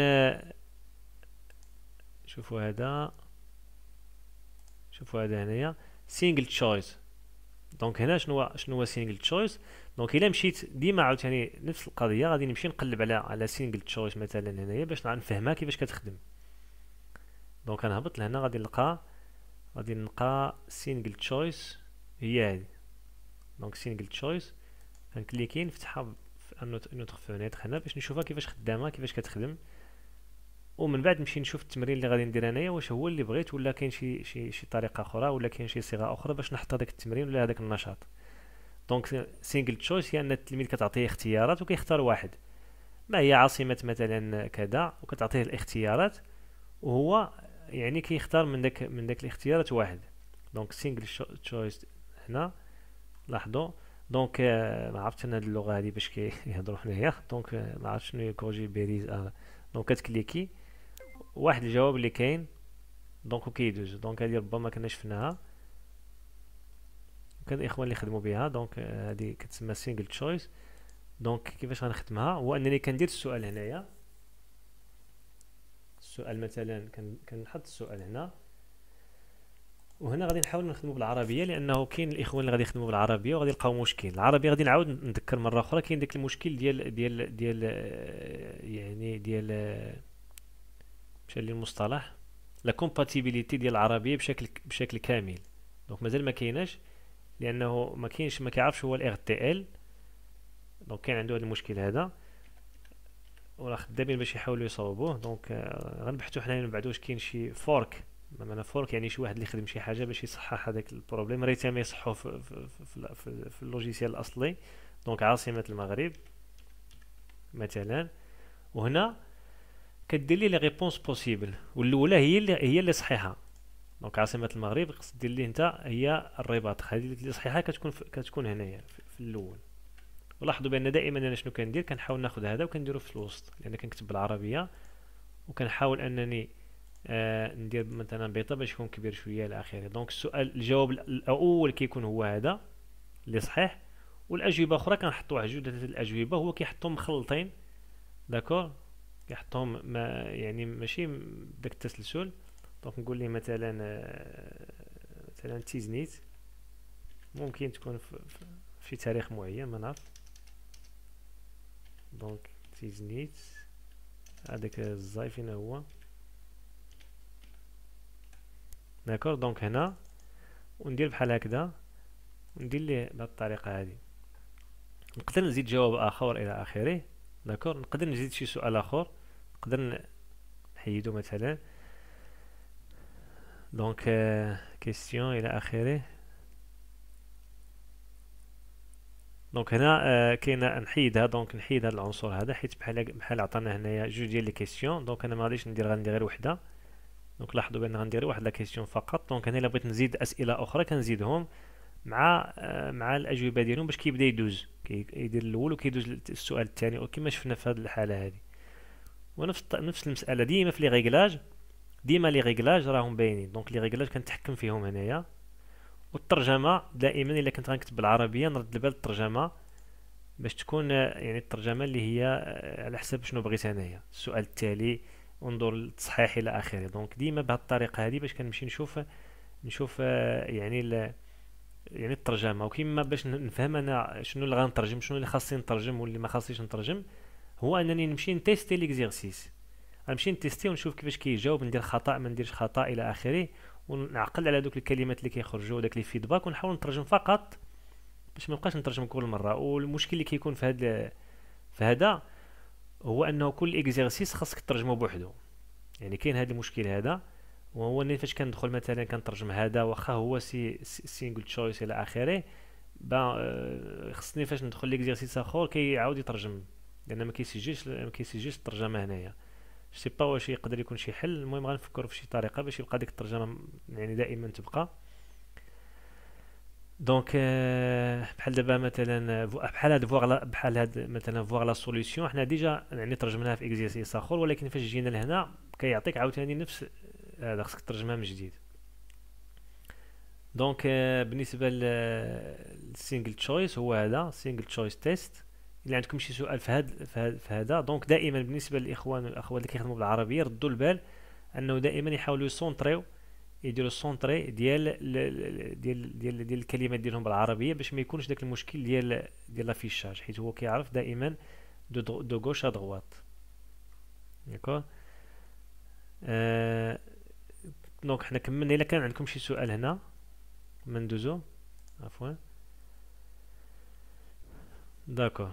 Speaker 1: شوفوا هذا هنايا سينجل تشويس. دونك هنا شنو هو سينجل تشويس. دونك الا مشيت ديما عاوتاني نفس القضيه، غادي نمشي نقلب على سينجل تشويس مثلا هنايا باش نفهمها كيفاش كتخدم. دونك غنهبط لهنا، غادي نلقى سينجل تشويس هي هادي. دونك سينجل تشويس غنكليكي نفتحها في نوتر فونيتر هنا باش نشوفها كيفاش خدامه كيفاش كتخدم، ومن بعد نمشي نشوف التمرين اللي غادي ندير انايا واش هو اللي بغيت، ولا كاين شي طريقه اخرى، ولا كاين شي صيغه اخرى باش نحط هذاك التمرين ولا هذاك النشاط. دونك سينجل تشويس هي ان التلميذ كتعطيه اختيارات وكيختار واحد، ما هي عاصمه مثلا كذا، وكتعطيه الاختيارات وهو يعني كيختار من داك الاختيارات واحد. دونك سينجل تشويس هنا لاحظوا. دونك ما عرفتش انا هاد اللغه هادي باش كيهضروا هنايا. دونك ما عرفتش شنو هي كوجي بيريز. دونك كتكليكي واحد الجواب اللي كاين دونك وكيدوز. دونك هذه ربما كنا شفناها، كان الاخوان اللي خدموا بها. دونك هذه كتسمى سينجل تشويس. دونك كيفاش غنخدمها هو انني كندير السؤال هنايا. السؤال مثلا كنحط السؤال هنا، وهنا غادي نحاول نخدموا بالعربيه لانه كاين الاخوان اللي غادي يخدموا بالعربيه وغادي يلقاو مشكل. العربيه غادي نعاود نذكر مره اخرى، كاين داك المشكل ديال يعني ديال مشى لي المصطلح لا كومباتيبيليتي ديال العربيه بشكل كامل. دونك مازال ما كايناش، لانه ما كيعرفش هو الار تي ال. دونك كاين عنده هذا المشكل هذا، وراه خدامين باش يحاولوا يصاوبوه. دونك غنبحثوا حنايا من بعد واش كاين شي فورك. معنى فورك يعني شي واحد اللي يخدم شي حاجه باش يصحح هذاك البروبليم، ريت ما يصحوه في اللوجيسيال الاصلي. دونك عاصمه المغرب مثلا، وهنا كدير لي ريبونس بوسيبل، والاولى هي اللي صحيحه. دونك عاصمه المغرب خص دير لي انت هي الرباط، هذه اللي صحيحه كتكون هنايا في الاول. ولاحظوا بان دائما انا شنو كندير، كنحاول ناخذ هذا وكنديرو في الوسط لان كنكتب بالعربيه، وكنحاول انني ندير مثلا بيضه باش يكون كبير شويه الى اخره. دونك الجواب الاول كيكون هو هذا اللي صحيح، والاجوبه اخرى كنحطوا واحد جوج ثلاثه الاجوبه هو كيحطهم مخلطين. داكور، كيحطهم ما يعني ماشي بداك التسلسل. دونك نقول ليه مثلا تيزنيت، ممكن تكون في شي تاريخ معين ما نعرف. دونك تيزنيت هذاك الزاي فين هو. داكور، دونك هنا وندير بحال هكذا، وندير ليه بهذه الطريقه هذه. نقدر نزيد جواب اخر الى اخره. داكور، نقدر نزيد شي سؤال اخر، نقدر نحيدو مثلا. دونك كيستيون الى اخره. دونك هنا كاينه نحيدها. دونك نحيد هذا العنصر هذا حيت بحال عطانا هنايا جوج ديال لي كيستيون. دونك انا ما غاديش غندير غير وحده. دونك لاحظوا بان غندير واحد لا كيستيون فقط. دونك هنا الا بغيت نزيد اسئله اخرى كنزيدهم مع الاجوبه ديالهم باش كيبدا يدوز، يدير الاول وكيدوز السؤال الثاني، وكما شفنا في هذه الحاله هذه. ونفس المساله ديما في لي ريغلاج، ديما لي ريغلاج راهم باينين. دونك لي ريغلاج كنتحكم فيهم هنايا. والترجمه دائما الا كنت غنكتب بالعربيه نرد البال الترجمه باش تكون يعني الترجمه اللي هي على حسب شنو بغيت انايا. السؤال التالي انظر للتصحيح الى اخره. دونك ديما بهذه الطريقه هذه باش كنمشي نشوف يعني الترجمه، وكيما باش نفهم انا شنو اللي غنترجم، شنو اللي خاصني نترجم واللي ما خاصنيش نترجم. هو انني نمشي نتيستي ليكزيرسيس، غنمشي نتيستي ونشوف كيفاش كيجاوب، ندير خطا ما نديرش خطا الى اخره، ونعقل على دوك الكلمات اللي كيخرجوا وداك لي فيدباك، ونحاول نترجم فقط باش ما نبقاش نترجم كل مره. والمشكل اللي كيكون في هذا هو انه كل اكزيرسيس خاصك تترجمه بوحدو. يعني كاين هذا المشكل هذا، وهو اني فاش كندخل مثلا كنترجم هذا واخا هو سينجل تشويس الى اخره، خصني فاش ندخل ليكزيرسيس اخر كيعاود يترجم، لان ما كيسجلش الترجمه هنايا. سي با واش يقدر يكون شي حل. المهم غنفكروا في شي طريقه باش يبقى ديك الترجمه يعني دائما تبقى. دونك بحال دابا مثلا بحال هاد مثلا فواغ لا سوليوشن، حنا ديجا يعني ترجمناها في اكزيرسيس اخر، ولكن فاش جينا لهنا كيعطيك عاوتاني نفس هذا، خصك ترجمها من جديد. دونك بالنسبه للسينجل تشويس هو هذا سينجل تشويس تيست. الا عندكم شي سؤال في هذا دونك دائما بالنسبه للاخوان والاخوات اللي كيخدموا بالعربيه ردوا البال انه دائما يحاولوا يسونطريو يديروا سونطري ديال الكلمات ديالهم بالعربيه باش ما يكونش داك المشكل ديال لافيشاج، حيت هو كيعرف دائما دو غوش ا دغوات. داكور. آه دونك حنا كملنا. الا كان عندكم شي سؤال هنا ما ندوزو. عفوا. داكور.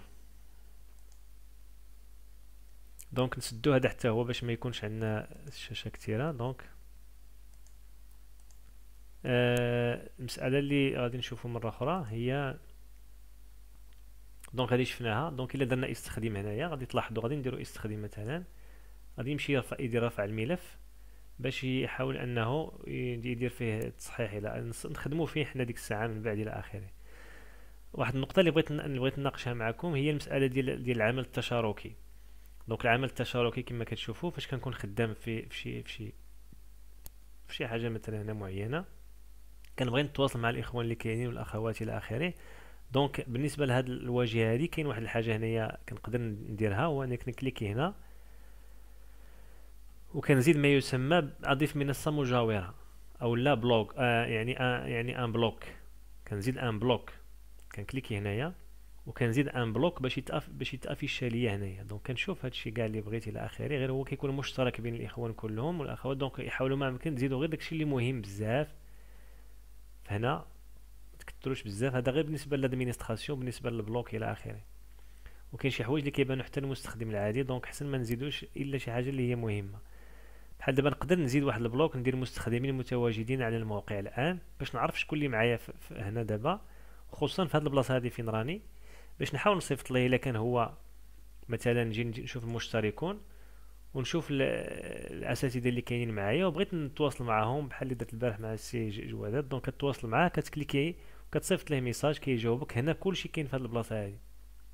Speaker 1: دونك نسدو هذا حتى هو باش ما يكونش عندنا الشاشه كثيره. دونك المساله اللي غادي نشوفو مره اخرى هي دونك هذه شفناها. دونك الا درنا استخدم هنايا غادي تلاحظوا غادي نديرو استخدم مثلا، غادي يمشي يدير رفع الملف باش يحاول انه يدير فيه التصحيح الى نخدموا فيه حنا ديك الساعه من بعد الى اخره. واحد النقطه اللي بغيت نناقشها معكم هي المساله ديال العمل التشاركي. دونك العمل التشاركي كما كتشوفوا فاش كنكون خدام في شي حاجه مثلا هنا معينه، كنبغي نتواصل مع الاخوان اللي كاينين والاخوات الى اخره. دونك بالنسبه لهاد الواجهه هذه كاين واحد الحاجه هنايا كنقدر نديرها، هو انك نكليكي هنا وكنزيد ما يسمى اضيف منصه مجاوره او لا بلوك. يعني ان بلوك. كنزيد ان بلوك، كنكليكي هنايا وكنزيد ان بلوك باش يتافيش ليا هنايا. دونك كنشوف هادشي كاع اللي بغيت الى اخره، غير هو كيكون مشترك بين الاخوان كلهم والاخوات. دونك يحاولوا ما يمكن تزيدوا غير داكشي اللي مهم بزاف. فهنا ما تكثروش بزاف، هذا غير بالنسبه للادمينستراسيون، بالنسبه للبلوك الى اخره. وكاين شي حوايج اللي كيبانوا حتى للمستخدم العادي، دونك حسن ما نزيدوش الا شي حاجه اللي هي مهمه. بحال دابا نقدر نزيد واحد البلوك ندير المستخدمين المتواجدين على الموقع الان باش نعرف شكون اللي معايا هنا دابا، خصوصا في هذه البلاصه هذه فين راني، باش نحاول نصيفط ليه الا كان هو مثلا نجي نشوف المشتركون ونشوف الاساتذه اللي كاينين معايا وبغيت نتواصل معاهم بحال اللي درت البارح مع السي جوادات. دونك كتواصل معاه كتكليكي وكتصيفط ليه ميساج كيجاوبك. هنا كلشي كاين في هذه البلاصه هذه.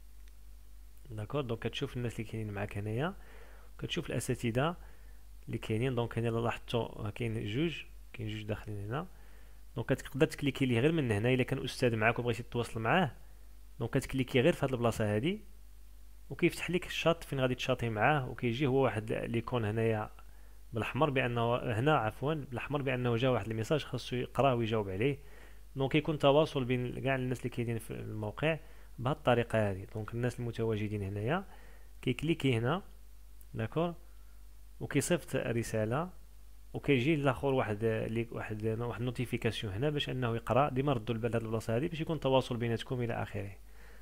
Speaker 1: داكور. دونك كتشوف الناس اللي كاينين معاك هنايا، كتشوف الاساتذه اللي كاينين. دونك هنا لاحظتوا كاين جوج داخلين هنا. دونك كتقدر تكليكي ليه غير من هنا الا كان استاذ معاك وبغيتي تتواصل معاه. دونك كتكليكي غير في هذه البلاصه هذه وكيفتح لك الشات فين غادي تشاطي معاه، وكيجي هو واحد ليكون هنايا بالاحمر بانه هنا عفوا بالاحمر بانه جا واحد الميساج خاصو يقراه ويجاوب عليه. دونك يكون تواصل بين كاع الناس اللي كاينين في الموقع بهذه الطريقه هذه. دونك الناس المتواجدين هنايا كيكليكي هنا. داكور. وكيصيفط رساله وكيجي الاخر واحد نوتيفيكاسيون هنا باش انه يقرا. ديما ردوا البال هذه البلاصه هذه باش يكون تواصل بيناتكم الى اخره.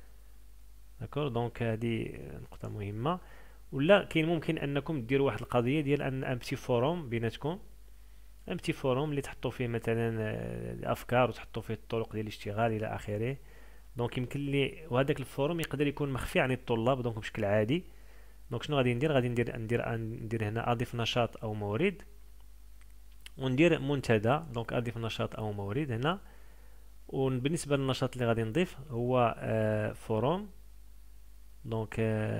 Speaker 1: داكور. دونك هذه نقطه مهمه. ولا كاين ممكن انكم ديروا واحد القضيه ديال ان بتي فوروم بيناتكم، ان بتي فوروم اللي تحطوا فيه مثلا الافكار وتحطوا فيه الطرق ديال الاشتغال الى اخره. دونك يمكن لي وهذاك الفوروم يقدر يكون مخفي عن الطلاب دونك بشكل عادي. دونك شنو غادي ندير؟ غادي ندير هنا اضيف نشاط او مورد وندير منتدى. دونك اضيف نشاط او مورد هنا. وبالنسبه للنشاط اللي غادي نضيف هو فوروم. دونك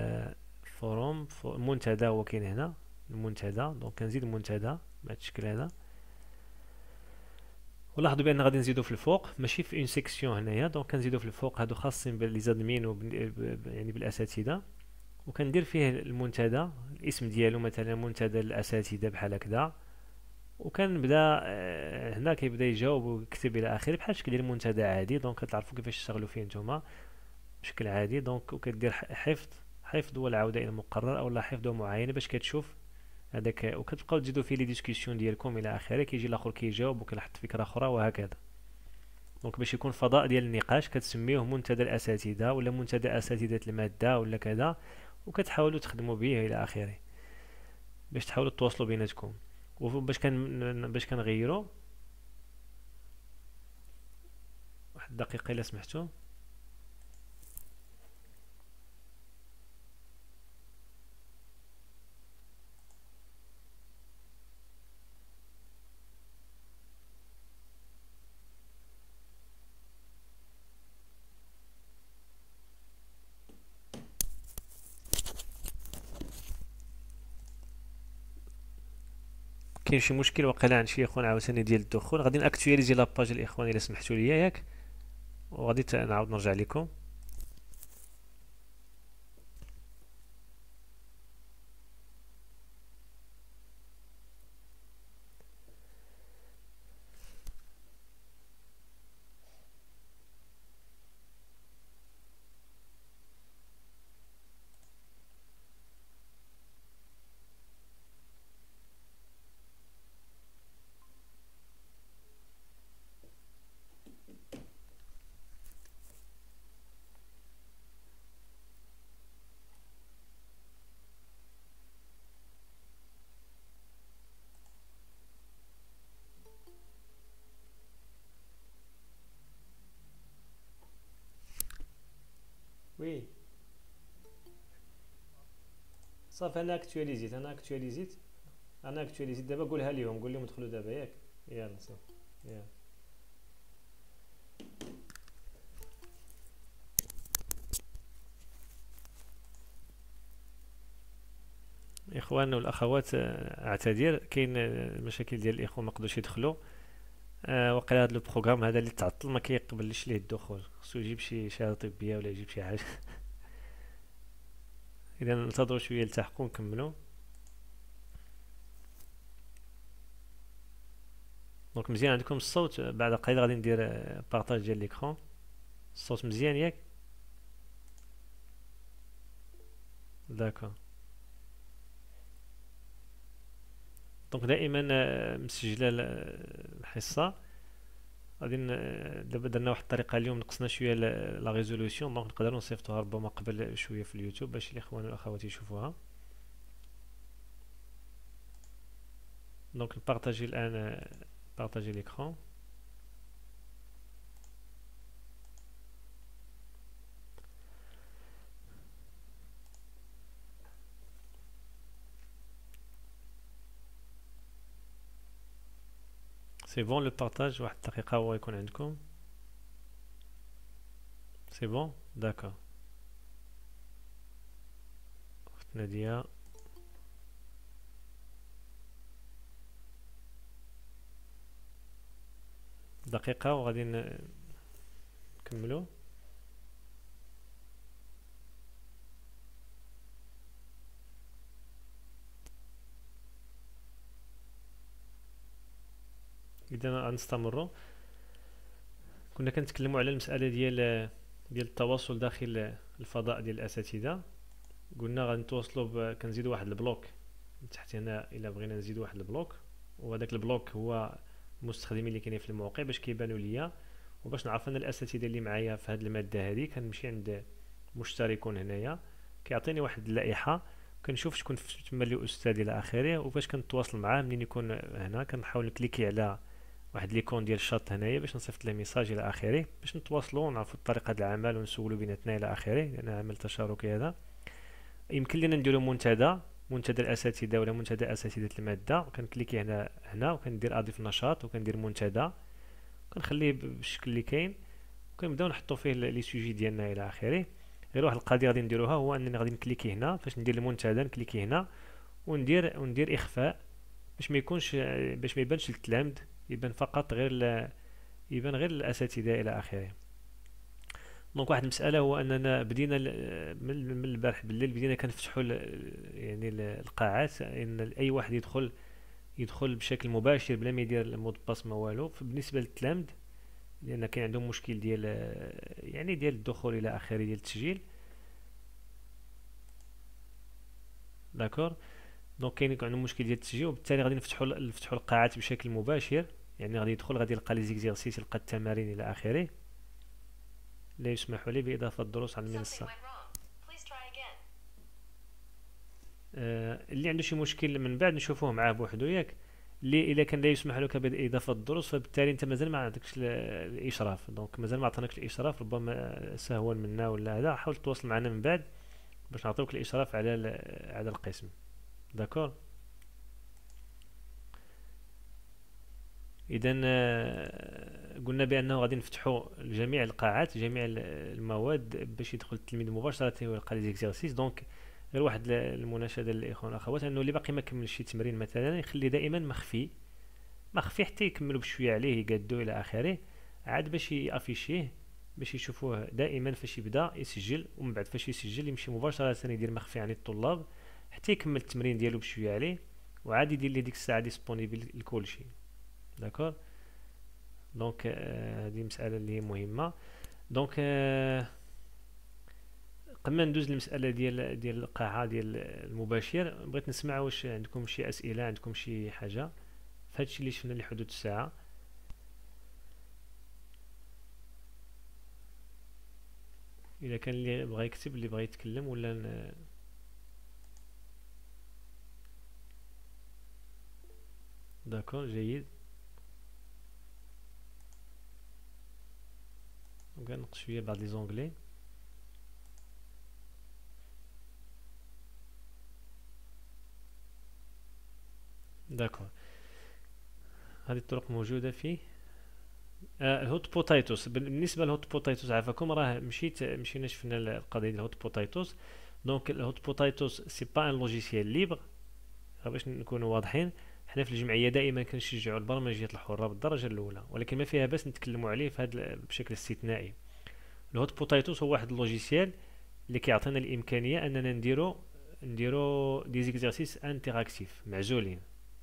Speaker 1: منتدى هو كاين هنا المنتدى. دونك كنزيد المنتدى بهذا الشكل هذا. ولاحظوا بان غادي نزيدو في الفوق ماشي في اون سيكسيون هنايا. دونك كنزيدو في الفوق هادو خاصين بالليزادمين يعني بالاساتذه. وكندير فيه المنتدى الاسم ديالو مثلا منتدى الاساتذه بحال هكذا. وكنبدا هنا كيبدا يجاوب ويكتب الى اخره بحال الشكل ديال المنتدى عادي. دونك كتعرفوا كيفاش تشتغلوا فيه نتوما بشكل عادي. دونك وكدير حفظ والعوده الى المقرر او لا حفظ معينه باش كتشوف هذاك. وكتبقاو تزيدوا فيه لي ديسكسيون ديالكم الى اخره. كيجي الاخر كيجاوب وكيحط فكره اخرى وهكذا. دونك باش يكون فضاء ديال النقاش كتسميوه منتدى الاساتذه ولا منتدى اساتذه الماده ولا كذا. وكتحاولوا تخدموا به الى اخره باش تحاولوا تواصلوا بيناتكم. باش كنغيروا واحد الدقيقه الا سمحتوا. كاين شي مشكل وقيلا عند شي اخوان عاوتاني ديال الدخول. غادي ناكتواليزي لاباج الاخوان الا سمحتوا لي ياك، وغادي نعاود نرجع لكم. صافي انا اكتواليزيت دابا. قولها ليهم، قول لهم دخلوا دابا ياك. يلا صافي. يلا اخواننا والاخوات، اعتذر كاين مشاكل ديال الاخوه ما قدروش يدخلوا. وقيلا هذا البروغرام هذا اللي تعطل ما كيقبلش ليه الدخول، خصو يجيب شي شهاده طبيه ولا يجيب شي حاجه. اذا ننتظروا شويه لتحقوا نكملوا. دونك مزيان عندكم الصوت؟ بعد قليل غادي ندير بارطاج ديال ليكرون. الصوت مزيان ياك؟ داكور. دونك دائما مسجله الحصه. غادي دابا درنا واحد الطريقه اليوم، نقصنا شويه لا ريزولوسيون، دونك نقدروا نصيفطوها ربما قبل شويه في اليوتيوب باش الاخوان والاخوات يشوفوها. دونك نبارطاجي الان، بارطاجي ليكرون. سي بون لو بارطاج؟ واحد الدقيقه هو يكون عندكم. سي بون داكور. اخت ناديه. دقيقه وغادي نكملوا. اذا غنستمروا. كنا كنتكلموا على المساله ديال التواصل داخل الفضاء ديال الاساتذه. قلنا غادي نتواصلوا كنزيدوا واحد البلوك من تحت هنا الا بغينا نزيدوا واحد البلوك، وهذاك البلوك هو المستخدمين اللي كاينين في الموقع باش كيبانوا ليا، وباش نعرف ان الاساتذه اللي معايا في هذه الماده هذه. كنمشي عند مشتركون هنايا، كيعطيني واحد اللائحه، كنشوف شكون تما اللي استاذ الى اخره، وفاش كنتواصل معاه منين يكون هنا كنحاول نكليكي على واحد ليكون ديال الشات هنايا باش نصيفط له ميساج الى اخره، باش نتواصلوا ونعرفوا طريقه العمل ونسولوا بيناتنا الى اخره، لان عمل تشاركي هذا. يمكن لنا نديرو منتدى الاساتذه ولا منتدى اساتذه الماده. كنكليكي هنا وكندير اضيف نشاط وكندير منتدى، كنخليه بالشكل اللي كاين، وكنبداو نحطو فيه لي سوجي ديالنا الى اخره. غير واحد القضيه غادي نديروها، هو انني غادي نكليكي هنا فاش ندير المنتدى، نكليكي هنا وندير اخفاء باش ما يكونش، باش ما يبانش التلامذ، يبان فقط يبان غير الاساتذه الى اخره. دونك واحد المساله هو اننا بدينا من البارح بالليل بدينا كنفتحوا يعني القاعات، ان اي واحد يدخل بشكل مباشر بلا ما يدير المود باس ما والو. بالنسبه للتلامذ، لان كاين عندهم مشكل ديال يعني ديال الدخول الى اخره ديال التسجيل. داكور. دونك كاين عندهم مشكل ديال التسجيل، وبالتالي غادي نفتحوا القاعات بشكل مباشر. يعني غادي يدخل، غادي يلقى لي زيكزيرسيس، يلقى التمارين الى اخره. لا يسمح لي باضافه الدروس على المنصه. اللي عنده شي مشكل من بعد نشوفوه معاه بوحدو ياك. اللي الا كان لا يسمح لك باضافه الدروس، فبالتالي انت مازال ما عندكش الاشراف. دونك مازال ما عطيناكش الاشراف، ربما سهوا منا ولا هذا. حاول تتواصل معنا من بعد باش نعطيوك الاشراف على القسم. داكور. اذا قلنا بانه غادي نفتحوا جميع القاعات، جميع المواد باش يدخل التلميذ مباشره ويلقى لي زيكزيرسيس. دونك غير واحد المناشده للاخوان والاخوات، انه اللي باقي ما كملش شي تمرين مثلا يخلي دائما مخفي حتى يكملوا بشويه عليه، يقادوا الى اخره، عاد باش يافيشيه، باش يشوفوه دائما فاش يبدا يسجل، ومن بعد فاش يسجل يمشي مباشره يدير مخفي عن الطلاب حتى يكمل التمرين ديالو بشويه عليه، وعاد يدير لي ديك الساعه ديسپونيبل لكل شيء. داكور. دونك هذه مساله اللي هي مهمه. دونك قبل ما ندوز للمساله ديال القاعه ديال المباشر، بغيت نسمع واش عندكم شي اسئله، عندكم شي حاجه في هادشي اللي شفنا لحدود الساعه. اذا كان اللي بغى يكتب، اللي بغى يتكلم ولا داكور جيد. نقص شويه بعض لي زونغلي. داكور. هذه الطرق موجودة فيه. الهوت بوتايتوس، بالنسبة للهوت بوتايتوس عافاكم، راه مشينا شفنا القضية ديال الهوت بوتايتوس. دونك الهوت بوتايتوس سي با ان لوجيسيال ليبر، باش نكونوا واضحين. حنا في الجمعية دائما كنشجعوا البرمجيات الحرة بالدرجة الأولى، ولكن ما فيها بس نتكلموا عليه في هذا بشكل استثنائي. الهوت بوتايتوس هو واحد اللوجيسيال اللي كيعطينا الإمكانية أننا نديرو دي زيكزارسيس انتراكتيف معزولين.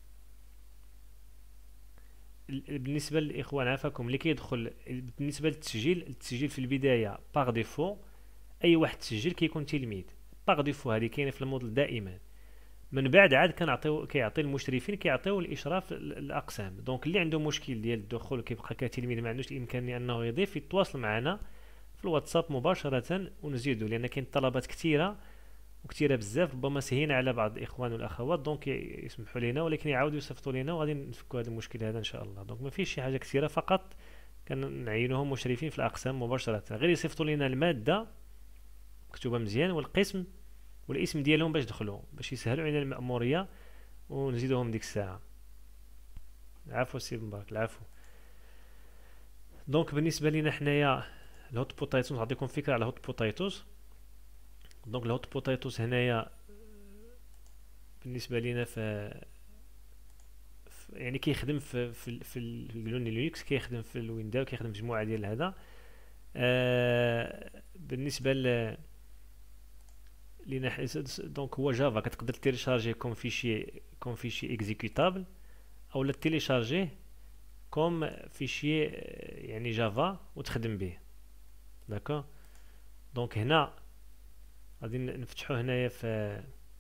Speaker 1: بالنسبة للإخوان عافاكم اللي كيدخل، بالنسبة للتسجيل، التسجيل في البداية باغ ديفو أي واحد تسجل كيكون تلميذ. باغ ديفو هذه كاينة في الموديل دائما. من بعد عاد كيعطي المشرفين، كيعطيو الاشراف الاقسام. دونك اللي عنده مشكل ديال الدخول كيبقى كتلميذ ما عندوش الامكانيه انه يضيف، يتواصل معنا في الواتساب مباشره ونزيدو، لان كاين طلبات كثيره وكثيره بزاف، ربما سهينا على بعض الاخوان والاخوات، دونك يسمحوا لنا، ولكن يعاودوا يصيفطوا لنا وغادي نفكوا هذا المشكل هذا ان شاء الله. دونك ما فيش شي حاجه كثيره، فقط كنعينوهم مشرفين في الاقسام مباشره، غير يصيفطوا لنا الماده مكتوبه مزيان والقسم والاسم ديالهم باش دخلوا، باش يسهلوا علينا المأمورية ونزيدوهم ديك الساعة. العفو سي مبارك، العفو. دونك بالنسبة لينا حنايا الهوت بوتايتوس، نعطيكم فكرة على الهوت بوتايتوس. دونك الهوت بوتايتوس هنايا بالنسبة لينا يعني كيخدم في لينكس، كيخدم في الوينداو، كيخدم مجموعة ديال هذا. بالنسبة لينا دونك هو جافا، كتقدر تيليشارجيه كوم فيشي اكزيكوتابل، او لا تيليشارجيه كوم فيشي يعني جافا وتخدم به. داكوغ. دونك هنا غادي نفتحو هنايا في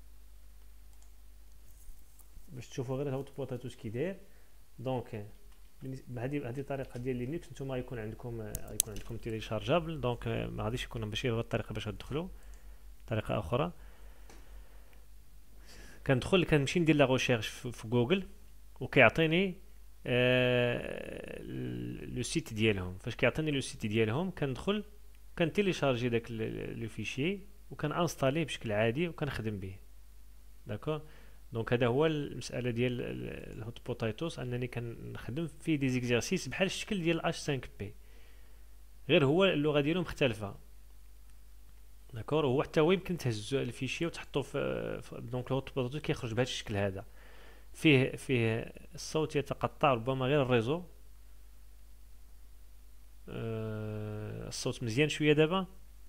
Speaker 1: باش تشوفوا غير الهوت بوتاتوس كي داير. دونك بهذه الطريقه ديال لينكس نتوما غيكون عندكم تيليشارجابل. دونك ما غاديش يكون ماشي هو الطريقه باش تدخلوا، طريقه اخرى. كنمشي ندير لا ريشيرش في جوجل وكيعطيني لو سيت ديالهم. فاش كيعطيني لو سيت ديالهم كندخل كنتيليشارجي داك لو فيشي وكنانستاليه بشكل عادي وكنخدم به. داكوغ. دونك هذا هو المساله ديال الهوت بوتايتوس، انني كنخدم فيه دي زيكزارسيس بحال الشكل ديال اش 5 بي، غير هو اللغه ديالو مختلفه. داكور. هو حتى هو يمكن تهزو الفيشي وتحطو دونك الهوت بوتايتوس كيخرج بهذا الشكل هذا. فيه الصوت يتقطع، ربما غير الريزو. الصوت مزيان شويه دابا.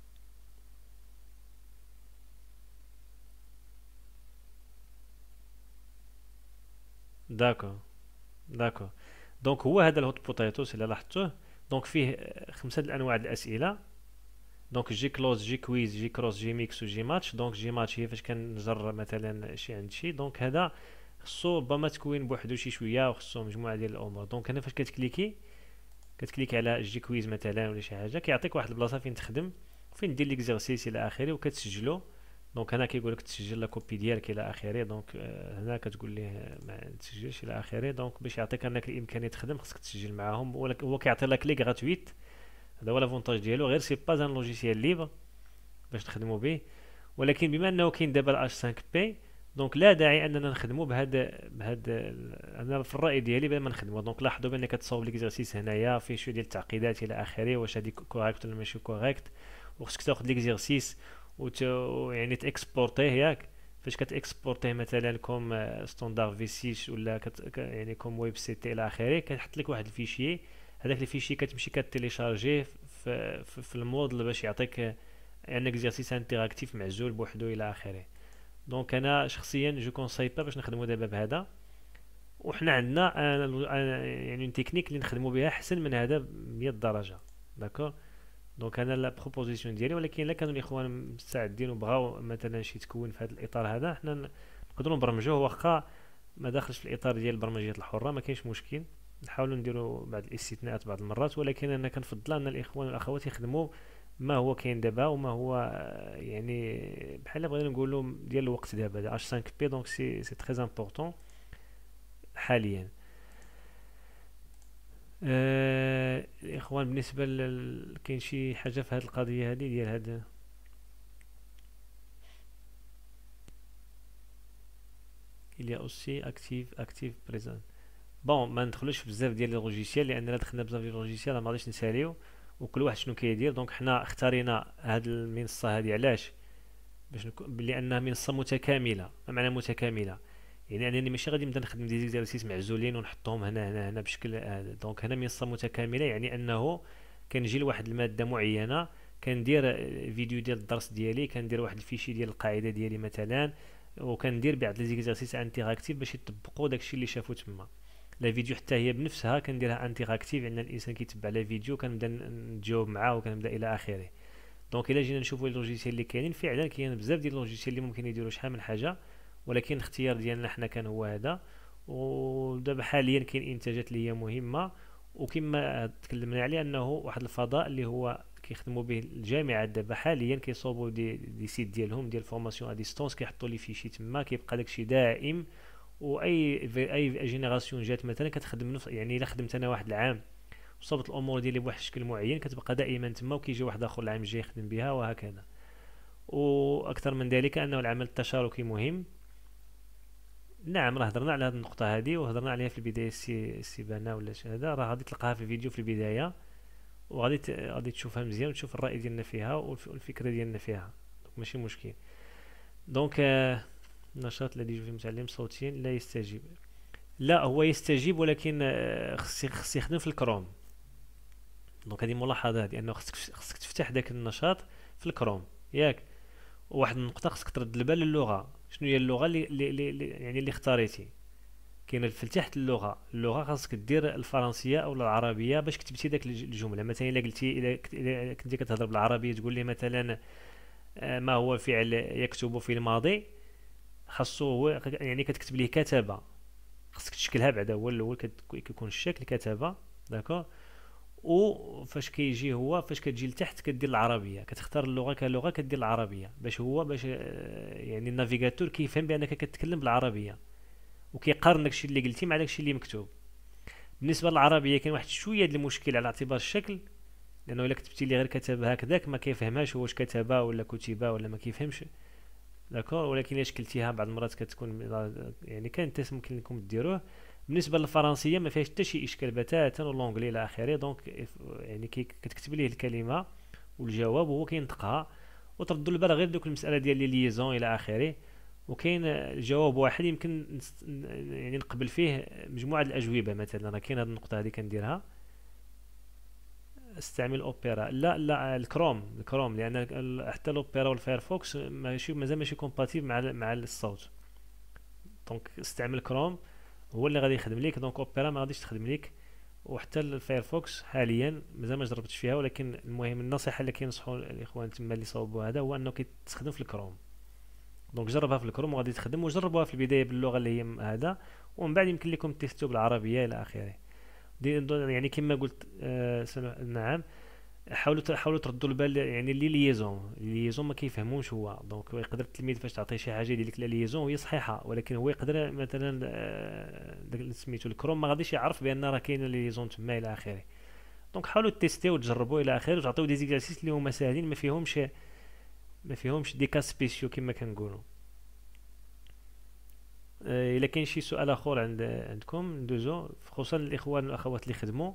Speaker 1: داكو. داكو. دونك هو هذا الهوت بوتايتوس اللي لاحظتوه. دونك فيه 5 الانواع الاسئله. دونك جي كلوز، جي كويز، جي كروس، جي ميكس وجي ماتش. دونك جي ماتش هي فاش كنجر مثلا شي عند شي. دونك هذا خصو ربما تكوين بوحدو شي شويه، وخصو مجموعه ديال الامور. دونك هنا فاش كتكليكي على جي كويز مثلا ولا شي حاجه، كيعطيك واحد البلاصه فين تخدم، فين دير ليكزارسيس الى اخره وكتسجلو. دونك هنا كيقول لك تسجل لا كوبي ديالك الى اخره. دونك هنا كتقول ليه ما تسجلش الى اخره. دونك باش يعطيك انك الامكانيه تخدم خصك تسجل معاهم، ولكن هو كيعطي لك لي غراتويت. هذا هو لافونتاج ديالو، غير سي با ان لوجيسيال ليبر باش تخدموا به. ولكن بما انه كاين دابا الاش 5 بي، دونك لا داعي اننا نخدموا بهذا انا في الراي ديالي بلا ما نخدموا. دونك لاحظوا بان كتصاوب ليكزارسيس هنايا فيه شويه ديال التعقيدات الى اخره، واش هذيك كوريكت ولا ماشي كوريكت، وخصك تاخذ ليكزارسيس يعني تاكسبورتيه ياك. فاش كتاكسبورتيه مثلا كوم ستاندار في 6 ولا يعني كوم ويب سي تي الى اخره، كتحط لك واحد الفيشي. هذاك الفيشي كتمشي كتيليشارجيه في الموديل باش يعطيك ان اكزرسيس انتراكتيف معزول بوحدو الى اخره. دونك انا شخصيا جو كونساي با باش نخدموا دابا بهذا. وحنا عندنا يعني تكنيك اللي نخدموا بها احسن من هذا ب 100 درجه. داكور. دونك انا لا بروبوزيسيون ديالي، ولكن الا كانوا الاخوان مستعدين وبغاو مثلا شي تكون في هذا الاطار هذا، حنا نقدروا نبرمجوه، واخا ما داخلش في الاطار ديال البرمجيات الحره ما كاينش مشكل. نحاولوا نديروا بعض الاستثناءات بعض المرات، ولكن انا كنفضل ان الاخوان والاخوات يخدموا ما هو كاين دابا، وما هو يعني بحال بغينا نقولوا ديال الوقت دابا اش 5 بي. دونك سي تري امبورطون حاليا. الاخوان بالنسبه كاين شي حاجه في هذه القضيه هذه ديال هذا il y a aussi active présent. بون ما ندخلوش في بزاف ديال اللوجيسيال لان الا دخلنا بزاف ديال اللوجيسيال ما غاديش نساليو وكل واحد شنو كيدير. دونك حنا اختارينا هاد المنصه هادي علاش؟ باش نكون لانها منصه متكامله. ما معنى متكامله؟ يعني انني ماشي غادي نبدا نخدم دي زيكزارسيس معزولين ونحطهم هنا بشكل هذا. دونك هنا منصه متكامله يعني انه كنجي لواحد الماده معينه، كندير فيديو ديال الدرس ديالي، كندير واحد الفيشي ديال القاعده ديالي مثلا، وكندير بعض لي زيكزارسيس انتراكتيف باش يطبقوا داكشي اللي شافوا تما. لا فيديو حتى هي بنفسها كنديرها انتراكتيف، يعني الانسان كيتبع لا فيديو كنبدا نجاوب معاه وكنبدا الى اخره. دونك الا جينا نشوفوا اللوجيسيال اللي كاينين، فعلا كاين بزاف ديال اللوجيسيال اللي ممكن يديروا شحال من حاجه، ولكن الاختيار ديالنا حنا كان هو هذا. ودابا حاليا كاين انتاجات اللي هي مهمه، وكما تكلمنا عليه انه واحد الفضاء اللي هو كيخدموا به الجامعات دابا حاليا، كيصوبوا دي سيت ديالهم ديال فورماسيون ا ديستونس، كيحطوا لي فيشي تما، كيبقى داكشي دائم. واي جينيراسيون جات مثلا كتخدم نفس، يعني الا خدمت انا واحد العام وصوبت الامور ديالي بواحد الشكل معين كتبقى دائما تما، وكيجي واحد اخر العام الجاي يخدم بها وهكذا. واكثر من ذلك انه العمل التشاركي مهم. نعم راه هضرنا على هذه النقطه هذه، وهضرنا عليها في البدايه. سي بنا ولا هذا راه غادي تلقاها في الفيديو في البدايه، وغادي غادي تشوفها مزيان وتشوف الراي ديالنا فيها والفكره ديالنا فيها. دونك ماشي مشكل. دونك النشاط الذي يجب المتعلم صوتيا لا يستجيب. لا هو يستجيب، ولكن خص يخدم في الكروم. دونك هذه ملاحظه، هذه انه خصك تفتح داك النشاط في الكروم ياك. وواحد النقطه خصك ترد البال للغه، شنو هي اللغه يعني اللي اختاريتي. كاين في تحت اللغه خاصك دير الفرنسيه او العربيه باش كتبتي داك الجمله. مثلا الا قلتي الا كنتي كتهضر بالعربيه تقول لي مثلا ما هو فعل يكتب في الماضي، خاصو هو يعني كتكتب ليه كتب، خاصك تشكلها بعدا هو الاول كيكون الشكل كتب. داكور. وفاش كيجي هو فاش كتجي لتحت كدير العربيه، كتختار اللغه كلغه كدير العربيه باش يعني النافيغاتور كيفهم بانك كتكلم بالعربيه، وكيقارن داكشي اللي قلتي مع داكشي اللي مكتوب. بالنسبه للعربيه كاين واحد شويه ديال المشكل على اعتبار الشكل، لانه الا كتبتي لي غير كتب هكذاك ما كيفهمهاش واش كتب ولا كتب ولا ما كيفهمش. داكور. ولكن الا شكلتيها بعض المرات كتكون يعني كاين تيست ممكن لكم ديروه. بالنسبه للفرنسيه ما فيهاش حتى شي اشكال بتاتا، واللونجلي الى اخره. دونك يعني كتكتب ليه الكلمه والجواب وهو كينطقها، وتردوا البال غير دوك المساله ديال لي ليزون الى اخره. وكاين جواب واحد يمكن يعني نقبل فيه مجموعه الاجوبه. مثلا راه كاين هذه النقطه هذه كنديرها، استعمل اوبيرا. لا الكروم لان حتى الاوبيرا والفايرفوكس مازال ماشي كومباتيبل مع الصوت. دونك استعمل كروم هو اللي غادي يخدم ليك. دونك اوبيرا ما غاديش تخدم ليك، وحتى الفايرفوكس حاليا مازال ما جربتش فيها. ولكن المهم النصيحه اللي كينصحوا الاخوان تما اللي صوبوا هذا هو انه كتستخدم في الكروم. دونك جربها في الكروم وغادي تخدم، وجربوها في البدايه باللغه اللي هي هذا، ومن بعد يمكن لكم تيستو بالعربيه الى اخره. يعني كما قلت نعم حاولوا تردوا البال يعني اللي ليزون ما كيفهموش هو. دونك يقدر التلميذ فاش تعطيه شي حاجه يدير لك لا ليزون وهي صحيحه، ولكن هو يقدر مثلا داك سميتو الكروم ما غاديش يعرف بان راه كاينه ليزون تما الى اخره. دونك حاولوا تيستيو وتجربوا الى اخره، وتعطيو دي زيكزارسيس اللي هما ساهلين ما فيهمش دي كاس سبيسيو كما كنقولوا. الا كاين شي سؤال اخر عندكم ندوزو، خصوصا الاخوان والاخوات اللي خدموا.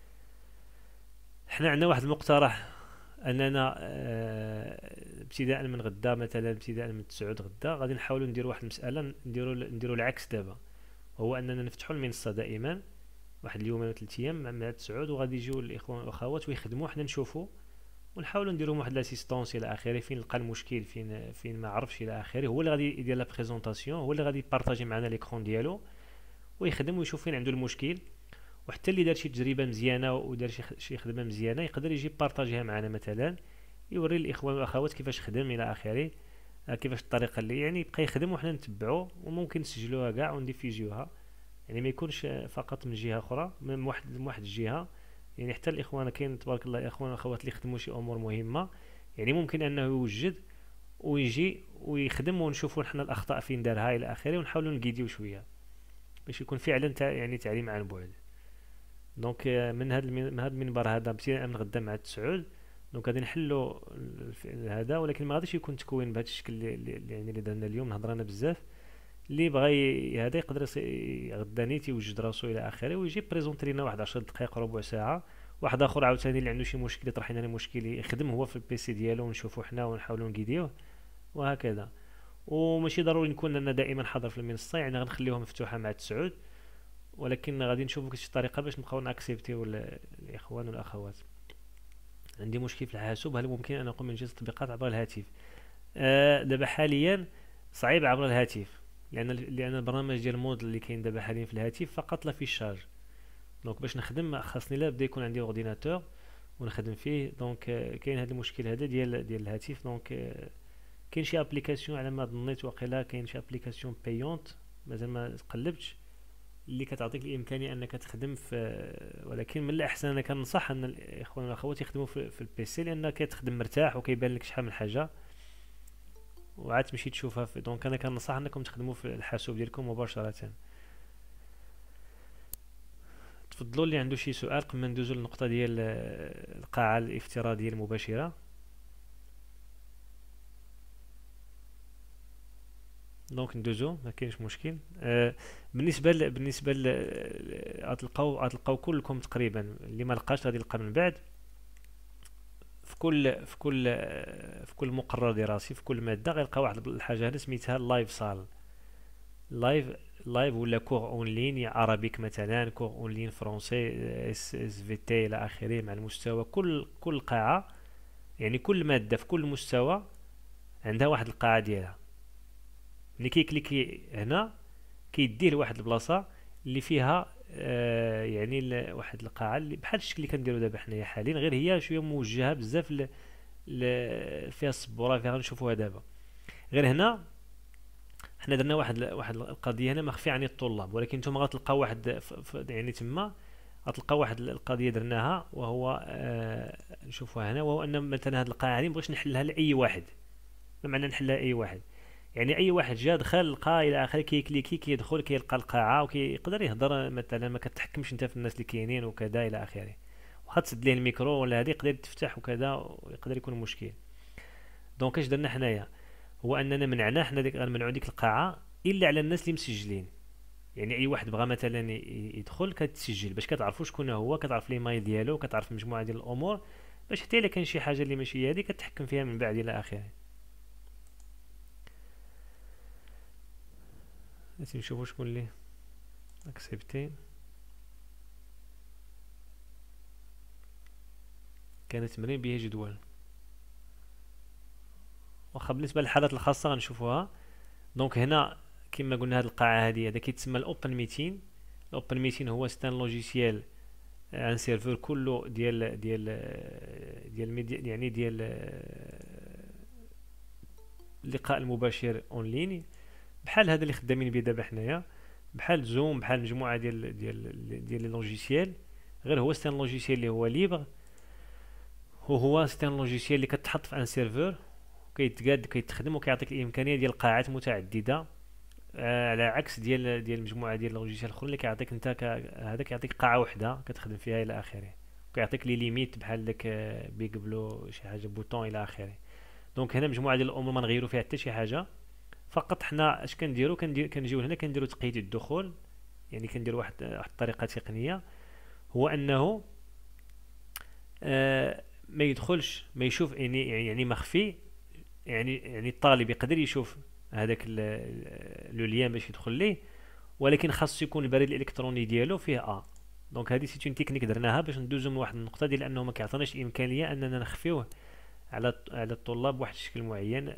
Speaker 1: حنا عندنا واحد المقترح اننا ابتداء من غدا، مثلا ابتداء من 9 غدا غادي نحاولوا نديروا واحد المساله، نديروا العكس دابا. هو اننا نفتحوا المنصه دائما واحد اليومين ولا 3 ايام مع 9، وغادي يجيو الاخوان والاخوات ويخدموا، حنا نشوفوا ونحاولوا نديروا واحد لاسيستونس الى اخره، فين لقى المشكل فين ما عرفش الى اخره. هو اللي غادي يدير لا بريزونطاسيون، هو اللي غادي يبارطاجي معنا ليكرون ديالو ويخدم ويشوف فين عنده المشكل. وحتى اللي دار شي تجربه مزيانه ودار شي خدمه مزيانه يقدر يجي بارطاجيها معنا، مثلا يوري الاخوان والاخوات كيفاش خدم الى اخره، كيفاش الطريقه اللي يعني بقى يخدم وحنا نتبعوه، وممكن نسجلوها كاع ونديفيزيوها. يعني ما يكونش فقط من جهه اخرى، من واحد الجهه. يعني حتى الاخوان كاين تبارك الله اخوان واخوات اللي يخدموا شي امور مهمه، يعني ممكن انه يوجد ويجي ويخدم ونشوفوا حنا الاخطاء فين دارها الى اخره، ونحاولوا نقيديو شويه باش يكون فعلا يعني تعليم عن بعد. دونك من هذا المنبر هذا ابتداء من غدا مع 9 دونك غادي نحلوا هذا، ولكن ما غاديش يكون تكوين بهذا الشكل اللي يعني اللي درنا اليوم هضرنا بزاف، اللي بغى هذا يقدر غداني تيوجد راسو الى اخره ويجي بريزونتي لينا واحد 10 دقائق ربع ساعه. واحد اخر عاوتاني اللي عنده شي مشكل يطرح لنا مشكل يخدم هو في البيسي ديالو ونشوفو حنا ونحاولوا نقيديوه وهكذا. وماشي ضروري نكون انا دائما حاضر في المنصه، يعني غنخليوها مفتوحه مع التسعود، ولكن غادي نشوفوا شي طريقه باش نبقاو ناكسبتيو الاخوان والاخوات. عندي مشكل في الحاسوب، هل ممكن ان اقوم بانجاز التطبيقات عبر الهاتف؟ دابا حاليا صعيب عبر الهاتف، لان البرنامج ديال مود اللي كاين دابا حاليا في الهاتف فقط لا في الشارج. دونك باش نخدم خاصني لا بدا يكون عندي اورديناتور ونخدم فيه. دونك كاين هذا المشكل هذا ديال الهاتف. دونك كاين شي ابليكاسيون على ما ظنيت، واقيلا كاين شي ابليكاسيون بايونت مازال ما قلبتش اللي كتعطيك الامكانيه انك تخدم في، ولكن من الاحسن انا كنصح ان الاخوان والاخوات يخدموا في البيسي، لان كتخدم مرتاح وكيبان لك شحال من حاجه وعاد تمشي تشوفها في. دونك انا كنصح انكم تخدموا في الحاسوب ديالكم مباشره. تفضلوا اللي عنده شي سؤال قبل ما ندوزو للنقطه ديال القاعه الافتراضيه المباشره. دونك ندوزو ما كاينش مشكل. بالنسبه غتلقاو كلكم تقريبا، اللي ما لقاش غادي يلقى من بعد في كل مقرر دراسي في كل ماده غيلقى واحد الحاجه هنا سميتها اللايف صال. لايف ولا كور اون لين عربيك مثلا، كور اون لين فرونسي، اس في تي الى اخره، مع المستوى كل قاعه، يعني كل ماده في كل مستوى عندها واحد القاعه ديالها. ملي كيكليكي هنا كيديه لواحد البلاصه اللي فيها يعني واحد القاعه اللي بحال الشكل اللي كنديروا دابا حنايا حاليا، غير هي شويه موجهه بزاف فيها السبوره فيها نشوفوها دابا. غير هنا حنا درنا واحد القضيه هنا مخفيه عن الطلاب، ولكن نتوما غتلقاو واحد يعني تما غتلقاو واحد القضيه درناها، وهو نشوفوها هنا، وهو ان مثلا هذه القاعه هذه مبغيتش نحلها لاي واحد. ما معنى نحلها اي واحد؟ يعني اي واحد جا دخل لقى الى اخره كيكليكي كيدخل كيلقى القاعه وكيقدر يهضر مثلا، ما كتحكمش انت في الناس اللي كاينين وكذا الى اخره. واخا تسد ليه الميكرو ولا هذه يقدر تفتح وكذا ويقدر يكون مشكل. دونك اش درنا حنايا هو اننا منعنا حنا غنمنعوا ديك القاعه الا على الناس اللي مسجلين. يعني اي واحد بغى مثلا يدخل كتسجل باش كتعرفوا شكون هو، كتعرف ليمايل ديالو، كتعرف مجموعه ديال الامور باش حتى الا كان شي حاجه اللي ماشي هذه كتحكم فيها من بعد الى اخره. نشوفوا شكون اللي اكسبتي. كان تمرين به جدول. واخا بالنسبه للحالات الخاصه غنشوفوها. دونك هنا كما قلنا هذه القاعه هذه كيتسمى الاوبن ميتين. الاوبن ميتين هو ستان لوجيسيال ان سيرفر كله ديال ميديا، يعني ديال اللقاء المباشر اون لين، بحال هذا اللي خدامين به دابا حنايا، بحال زوم، بحال مجموعه ديال لي لوجيسيال. غير هو ستان لوجيسيال اللي هو ليبر، وهو ستان لوجيسيال اللي كتحط في ان سيرفر كيتقاد كيتخدم وكيعطيك الامكانيه ديال قاعات متعدده، على عكس ديال مجموعه ديال اللوجيسيال الاخرين اللي كيعطيك انت هذا كيعطيك قاعه واحده كتخدم فيها الى اخره، وكيعطيك لي ليميت بحال داك بيك بلو شي حاجه بوطون الى اخره. دونك هنا مجموعه ديال الامور ما نغيروا فيها حتى شي حاجه، فقط حنا اش كنديروا كنجيو هنا كنديروا تقييد الدخول. يعني كنديروا واحد الطريقه تقنيه، هو انه ما يدخلش ما يشوف يعني مخفي. يعني الطالب يقدر يشوف هذاك لو لين باش يدخل ليه، ولكن خاص يكون البريد الالكتروني ديالو فيه دونك هذه سيتون تكنيك درناها باش ندوزو من واحد النقطه ديال انه ما كيعطيناش الامكانيه اننا نخفيوه على الطلاب بواحد الشكل معين.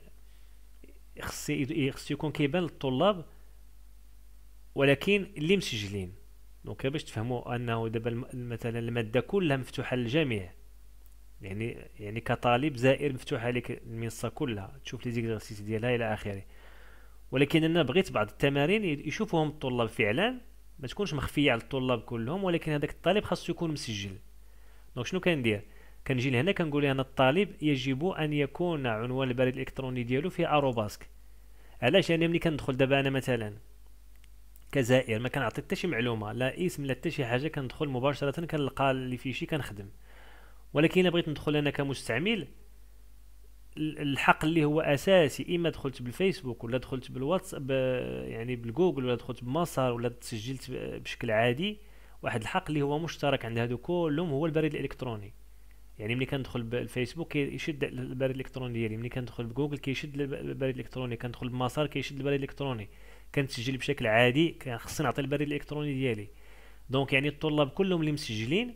Speaker 1: خص يكون كيبان للطلاب ولكن اللي مسجلين. دونك باش تفهموا انه دابا مثلا الماده كلها مفتوحه للجميع، يعني كطالب زائر مفتوحه عليك المنصه كلها تشوف لي زيكزارسيس ديالها الى اخره. ولكن انا بغيت بعض التمارين يشوفوهم الطلاب فعلا، ما تكونش مخفيه على الطلاب كلهم، ولكن هذاك الطالب خاصو يكون مسجل. دونك شنو كندير؟ كنجي لهنا كنقول انا الطالب يجب ان يكون عنوان البريد الالكتروني ديالو فيه اروباسك. علاش؟ يعني ملي كندخل دابا انا مثلا كزائر ما كنعطي حتى شي معلومه، لا اسم لا حتى شي حاجه، كندخل مباشره كنلقى اللي فيه شي كنخدم. ولكن الا بغيت ندخل انا كمستعمل الحق اللي هو اساسي، اما دخلت بالفيسبوك ولا دخلت بالواتساب، يعني بالجوجل، ولا دخلت بمسار، ولا تسجلت بشكل عادي، واحد الحق اللي هو مشترك عند هادو كلهم هو البريد الالكتروني. يعني ملي كندخل بالفيسبوك كيشد البريد الالكتروني ديالي، ملي كندخل بجوجل كيشد البريد الالكتروني، كندخل بمسار كيشد البريد الالكتروني، كنتسجل بشكل عادي كان خصني نعطي البريد الالكتروني ديالي. دونك يعني الطلاب كلهم اللي مسجلين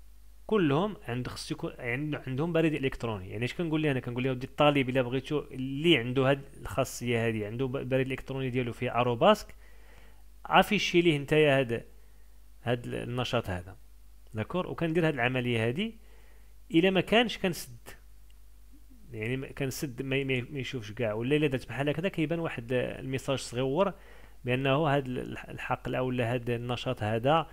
Speaker 1: كلهم خصو يكون عندهم بريد الكتروني. يعني اش كنقول ليه؟ انا كنقول له ودي الطالب الا بغيتو اللي عنده هاد الخاصيه هادي، عنده البريد الالكتروني ديالو فيه اروباسك، عافي شي ليه نتايا هاد النشاط هذا. داكور، وكندير هاد العمليه هادي. الا ما كانش كنسد، يعني كنسد ما يشوفش كاع، ولا الا درت بحال هكذا كيبان واحد الميساج صغيور بانه هاد الحق ولا هاد النشاط هذا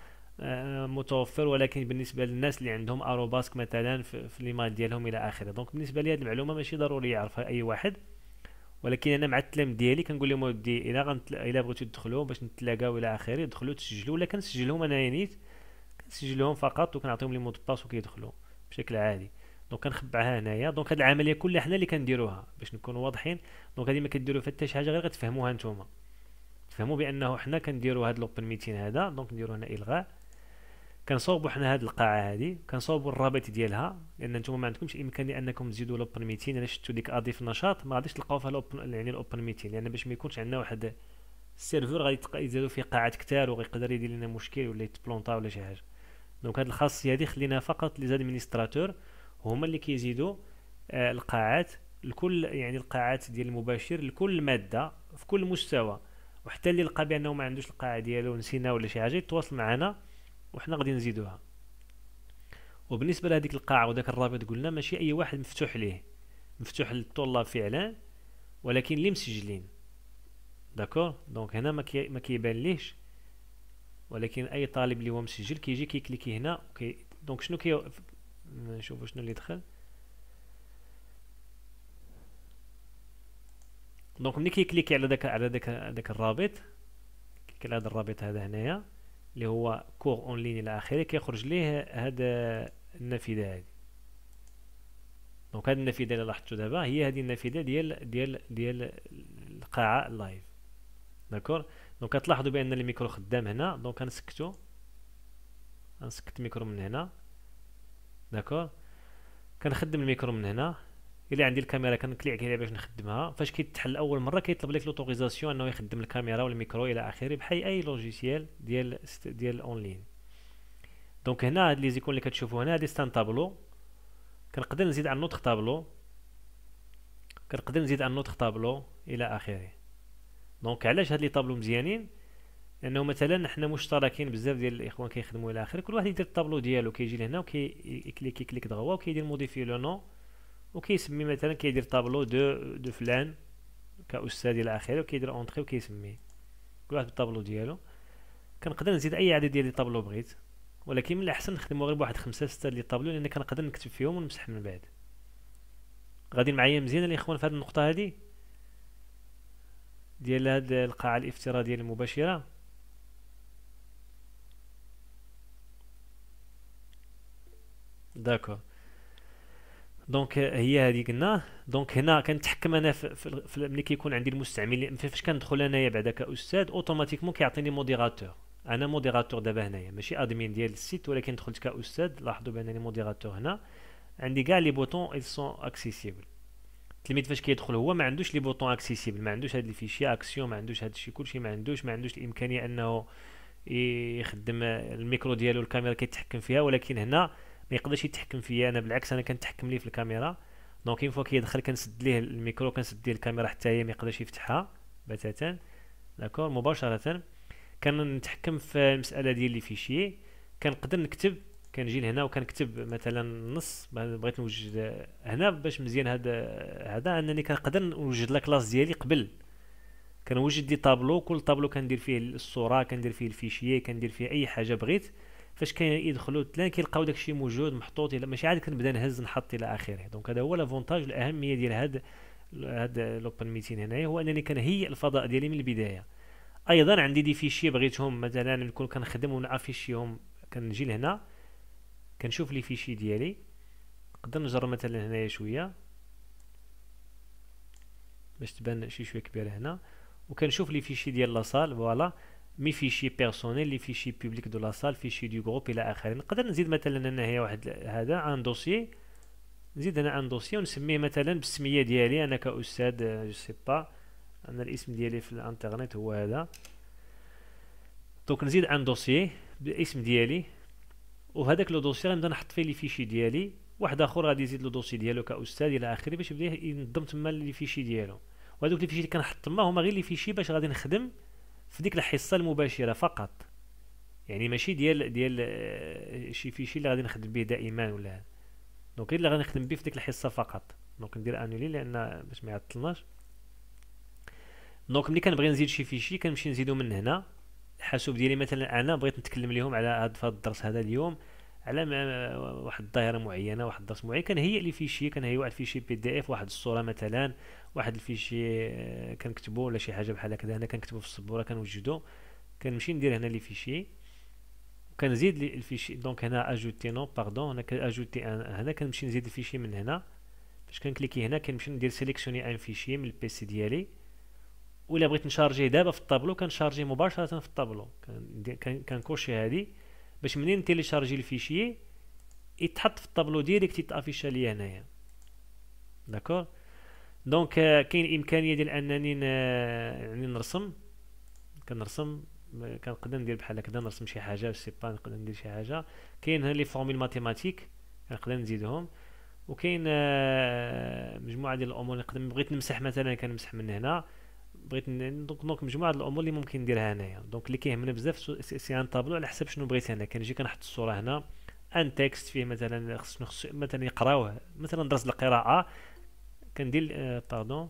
Speaker 1: متوفر، ولكن بالنسبه للناس اللي عندهم اروباسك مثلا في الايميل ديالهم الى اخره. دونك بالنسبه لي هذه المعلومه ماشي ضروري يعرفها اي واحد، ولكن انا مع التلاميذ ديالي كنقول لهم ودي الا بغيتو تدخلوا باش نتلاقاو الى اخره، دخلوا تسجلوا، ولا كنسجلهم انا نيت، كنسجلهم فقط وكنعطيهم لي مود باس وكيدخلوا بشكل عادي. دونك كنخبعها هنايا. دونك هاد العمليه كلها حنا اللي كنديروها باش نكونوا واضحين. دونك هذه ما كديروا فيها حتى شي حاجه، غير غتفهموها نتوما، تفهموا بانه حنا كنديروا هاد لوبن ميتين هذا. دونك نديروا هنا الغاء، كنصوبوا حنا هاد القاعه هادي، كنصوبوا الرابط ديالها، لان نتوما ما عندكمش امكانيه انكم تزيدوا لوبن ميتين. الا شفتوا ديك اضيف نشاط ما غاديش تلقاو فيها لوبن، يعني الاوبن ميتين، لان باش ما يكونش عندنا واحد السيرفر غادي يزادوا فيه قاعات كتار وغيقدر يدير لنا مشكل ولا يتبلونطا ولا شي حاجه. دونك هاد الخاصيه هادي خليناها فقط لي زادمينستراتور، هما اللي كيزيدوا القاعات الكل، يعني القاعات ديال المباشر لكل ماده في كل مستوى. وحتى اللي لقى بانه ما عندوش القاعه ديالو نسينا ولا شي حاجه يتواصل معنا وحنا غادي نزيدوها. وبالنسبه لهذيك القاعه وداك الرابط قلنا ماشي اي واحد مفتوح ليه، مفتوح للطلاب فعلا ولكن اللي مسجلين. داكور، دونك هنا ما كيبان ليش، ولكن اي طالب اللي هو مسجل كيجي كيكليكي هنا دونك شنو نشوفوا شنو اللي دخل. دونك ملي كيكليكي على داك الرابط، كيكليكي على هذا الرابط هذا هنايا اللي هو كور اون لين الى اخره، كيخرج ليه هذا النافذه هذه. دونك هذه النافذه اللي لاحظتوا دابا هي هذه النافذه ديال القاعه اللايف. داكور، دونك كتلاحظوا بان الميكرو خدام هنا. دونك غنسكت الميكرو من هنا. داكور، كنخدم الميكرو من هنا. الا عندي الكاميرا كنكليك عليها باش نخدمها. فاش كيتحل اول مره كيطلب لك لوتوريزاسيون انه يخدم الكاميرا والميكرو الى اخره بحال اي لوجيسيال ديال اونلاين. دونك هنا هاد لي زيكون اللي كتشوفوا هنا هادي ستان طابلو، كنقدر نزيد على نوتر طابلو، كنقدر نزيد على نوتر طابلو الى اخره. دونك علاش هاد لي طابلو مزيانين؟ لانه مثلا حنا مشتركين بزاف ديال الاخوان كيخدموا الى اخره، كل واحد يدير الطابلو ديالو، كيجي لهنا وكيكليك دغوا وكيدير موديفي لو نو، وكيسمي مثلا كيدير طابلو دو فلان كاستاذ الى اخره، وكيدير اونطري وكيسميه كل واحد بالطابلو ديالو. كنقدر نزيد اي عدد ديال لي طابلو بغيت، ولكن من الاحسن نخدمو غير بواحد 5 6 لي طابلو، لان كنقدر نكتب فيهم ونمسح من بعد. غاديين معايا مزيان الاخوان في هذه النقطه هذه ديال هاد القاعه الافتراضيه المباشره؟ داكور، دونك هي هذه قلنا. دونك هنا كنتحكم انا في ملي كيكون عندي المستعمل، فاش كندخل انايا بعدا كاستاذ اوتوماتيكمون كيعطيني موديراتور. انا موديراتور دابا هنايا ماشي ادمين ديال السيت، ولكن دخلت كاستاذ. لاحظوا بانني موديراتور هنا، عندي كاع لي بوطون ils sont accessibles. التلميذ فاش كيدخل هو ما عندوش لي بوطون اكسيسيبل، ما عندوش هاد الفيشي اكسيون، ما عندوش هاد الشيء كلشي، ما عندوش الامكانيه انه يخدم الميكرو ديالو، الكاميرا كيتحكم فيها. ولكن هنا ما يقدرش يتحكم فيا انا، بالعكس انا كنتحكم ليه في الكاميرا. دونك اون فوا كيدخل كنسد ليه الميكرو، كنسد ليه الكاميرا حتى هي ما يقدرش يفتحها بتاتا. داكور، مباشره كنتحكم في المساله ديال لي فيشي. كنقدر نكتب، كنجي لهنا وكنكتب مثلا نص، بغيت نوجد هنا باش مزيان هذا انني كنقدر نوجد لا كلاس ديالي قبل. كنوجد دي طابلو، كل طابلو كندير فيه الصوره، كندير فيه الفيشي، كندير فيه اي حاجه بغيت. فاش كيدخلوا تلان كيلقاو داكشي موجود محطوط، الا ماشي عاد كنبدا نهز نحط الى اخره. دونك هذا هو لافونتاج، الاهميه ديال هاد لوبن ميتين هنايا، هو انني كنهيئ الفضاء ديالي من البدايه. ايضا عندي دي فيشي بغيتهم مثلا نكون كنخدم ونافيشيهم، كنجي لهنا كنشوف لي فيشي ديالي. نقدر نجرب مثلا هنايا شويه، باش تبان شي شويه كبيره هنا. وكنشوف لي فيشي ديال لاصال فوالا، مي فيشي بيرسونيل، لي فيشي بوبليك دو لاصال، فيشي دو جروب الى اخره. نقدر نزيد مثلا هنايا واحد هذا ان دوسيي، نزيد انا ان دوسيي ونسميه مثلا بالسميه ديالي انا كاستاذ جو سي با، انا الاسم ديالي في الانترنت هو هذا. دونك نزيد ان دوسيي بالاسم ديالي، وهذاك لو دوسي غنبدا نحط فيه لي فيشي ديالي. واحد اخر غادي يزيد لو دوسي ديالو كاستاذ الى اخره باش يبدا ينظم تما لي فيشي ديالو. وهذوك لي فيشي اللي كنحط تما هما غير لي فيشي باش غادي نخدم في ديك الحصه المباشره فقط، يعني ماشي ديال شي فيشي اللي غادي نخدم به دائما ولا. دونك غير اللي غادي نخدم به في ديك الحصه فقط. دونك ندير انولي لان باش ما يعطلناش. دونك ملي كنبغي نزيد شي فيشي كنمشي نزيدو من هنا. الحاسوب ديالي مثلا انا بغيت نتكلم لهم على هذا الدرس هذا اليوم على واحد الظاهره معينه، واحد الدرس معين، كنهيئ لي فيشي، كنهيئ واحد الفيشي بي دي اف، واحد الصوره مثلا، واحد الفيشي كنكتبو ولا شي حاجه بحال هكذا، انا كنكتبو في السبوره كنوجدو. كنمشي ندير هنا لي فيشي وكنزيد لي الفيشي. دونك هنا اجوتي نو باردون، هنا كاجوتي هنا كنمشي نزيد الفيشي من هنا. فاش كنكليكي هنا كنمشي ندير سيليكسيوني ان فيشي من البيسي ديالي، ولا بغيت نشارجيه دابا في الطابلو كنشارجيه مباشره في الطابلو. كنكوشي هذه باش منين نتيليشارجي الفيشي يتحط في الطابلو ديريكت، يتافيشا ليا هنايا. داكور. دونك كاين امكانيه ديال انني يعني نرسم، كنرسم، كنقدر ندير بحال هكذا نرسم شي حاجه سي با، نقدر ندير شي حاجه. كاين هنا لي فورمول ماتيماتيك كنقدر نزيدهم، وكاين مجموعه ديال الامور نقدر بغيت نمسح مثلا كنمسح من هنا، بغيت دونك مجموعه د الامور اللي ممكن نديرها هنايا. دونك اللي كيهمنا بزاف سي ان طابلو على حسب شنو بغيت. انا كنجي كنحط الصوره هنا، ان تكست فيه مثلا خصنا مثلا يقراوه، مثلا درس القراءه كندير باردون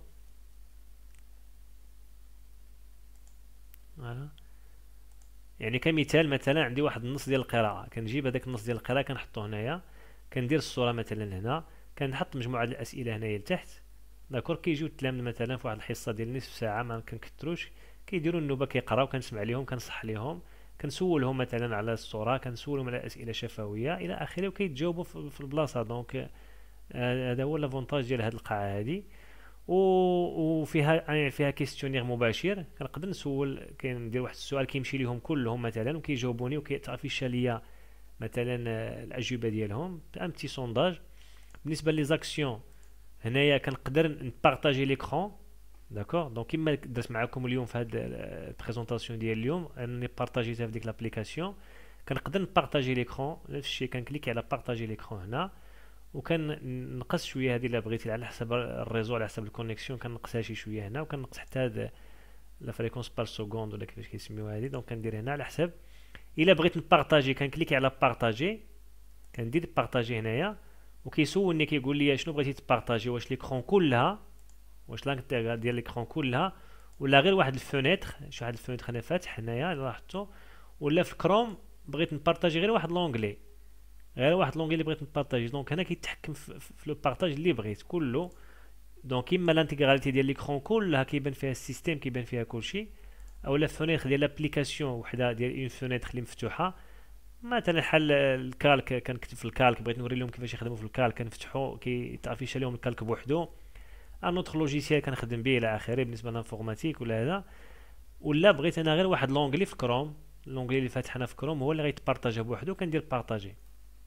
Speaker 1: فوالا. يعني كمثال مثلا عندي واحد النص ديال القراءه، كنجيب هذاك النص ديال القراءه كنحطو هنايا، كندير الصوره مثلا هنا، كنحط مجموعه ديال الاسئله هنايا لتحت. داكور. كيجيو التلاميذ مثلا في واحد الحصه ديال نصف ساعه ما كنكثروش، كيديروا النوبه كيقراو، كنسمع ليهم، كنصح ليهم، كنسولهم مثلا على الصوره، كنسولهم على اسئله شفويه الى اخره، وكيتجاوبوا في البلاصه. دونك هذا هو لافونتاج ديال هذه القاعه هذه. وفيها يعني فيها كيستيونير مباشر، كنقدر نسول، كندير واحد السؤال كيمشي لهم كلهم مثلا وكيجاوبوني وكيتافيشا ليا مثلا الاجوبه ديالهم، ان بتي سونداج. بالنسبه لي زاكسيون هنايا كنقدر نبارطاجي ليكرون. داكور. دونك كيما درت معكم اليوم في هاد البريزونطاسيون ديال اليوم اني بارطاجيتها في ديك لابليكاسيون، كنقدر نبارطاجي ليكرون. نفس الشيء كنكليكي على بارطاجي ليكرون هنا، وكنقص شويه هذه الا بغيتي على حسب الريزو، على حسب الكونيكسيون كنقصها شي شويه هنا، وكنقص حتى هاد لا فريكونس بار سكوند ولا كيفاش كيسميوها هذه. دونك كندير هنا على حسب. الا بغيت نبارطاجي كنكليكي على بارطاجي، كندير بارطاجي هنايا، وكيسولني كيقول لي شنو بغيتي تبارطاجي، واش ليكرون كلها، واش لانتيغرال ديال ليكرون كلها، ولا غير واحد الفونيتر، شي واحد الفونيتر انا فاتح هنايا لاحظتو، ولا في كروم بغيت نبارطاجي غير واحد لونغلي، غير واحد لونغلي اللي بغيت نبارطاجي. دونك هنا كيتحكم في لو بارطاج اللي بغيت كله. دونك اما لانتيغراليتي ديال ليكرون كلها كيبان فيها السيستيم، كيبان فيها كلشي، اولا فونيتر ديال لابليكاسيون وحده ديال اون فونيتر اللي مفتوحه، مثلا حل الكالك، كنكتب في الكالك بغيت نوري لهم كيفاش يخدموا في الكالك، كنفتحوا كيتافيش عليهم الكالك بوحدو. ان اوتر لوجيسيال كنخدم به الى اخره بالنسبه للانفورماتيك ولا هذا. ولا بغيت انا غير واحد لونغلي في كروم، لونغلي اللي فاتح انا في كروم هو اللي غيتبارطاجا بوحدو، كندير بارطاجي.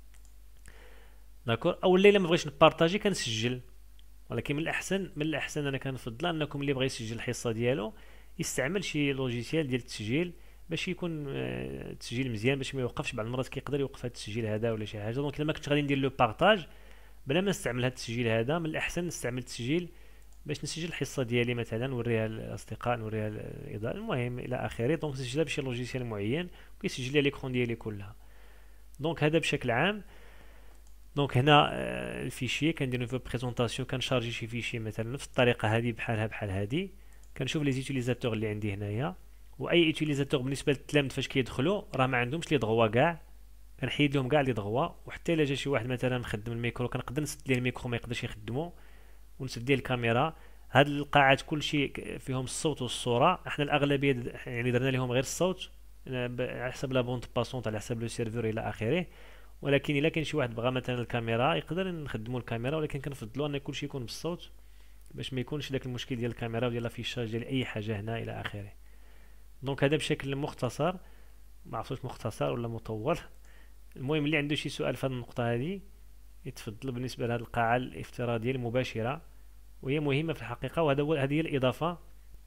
Speaker 1: داكور. او الا ما بغيتش نبارطاجي كنسجل، ولكن من الاحسن انا كنفضل انكم اللي بغى يسجل الحصه ديالو يستعمل شي لوجيسيال ديال التسجيل باش يكون التسجيل مزيان، باش ما يوقفش. بعض المرات كيقدر يوقف هذا التسجيل هذا ولا شي حاجه. دونك الا ما كنتش غادي ندير لو بارطاج بلا ما نستعمل هذا التسجيل هذا، من الاحسن نستعمل التسجيل باش نسجل الحصه ديالي مثلا، نوريها للاصدقاء، نوريها للاضاءه، المهم الى اخره. دونك نسجلها بشي لوجيسيال معين وكيسجل لي ليكرون ديالي كلها. دونك هذا بشكل عام. دونك هنا الفيشي كندير في بريزونطاسيون، كنشارجي شي فيشي مثلا نفس الطريقه هذه بحال هذه، كنشوف لي زيتيليزاتور اللي عندي هنايا. واي يوتيليزاتور بالنسبه للتلاميذ فاش كيدخلوا راه ما عندهمش لي دغوا كاع، كنحيد لهم كاع لي دغوا. وحتى الا جا شي واحد مثلا مخدم الميكرو كنقدر نسد ليه الميكرو ما يقدرش يخدمو، ونسد ليه الكاميرا. هاد القاعات كلشي فيهم الصوت والصوره، احنا الاغلبيه يعني درنا لهم غير الصوت على حسب لا بوند باسونت، على حسب لو سيرفور الى اخره. ولكن الا كاين شي واحد بغى مثلا الكاميرا يقدر نخدموا الكاميرا، ولكن كنفضلوا ان كلشي يكون بالصوت باش ما يكونش داك المشكل ديال الكاميرا وديال لافيشاج ديال اي حاجه هنا الى اخره. دونك هذا بشكل مختصر، ما عرفتش مختصر ولا مطول. المهم اللي عنده شي سؤال في هذه النقطه هذه يتفضل بالنسبه لهذه القاعه الافتراضيه المباشره، وهي مهمه في الحقيقه. هذه هي الاضافه.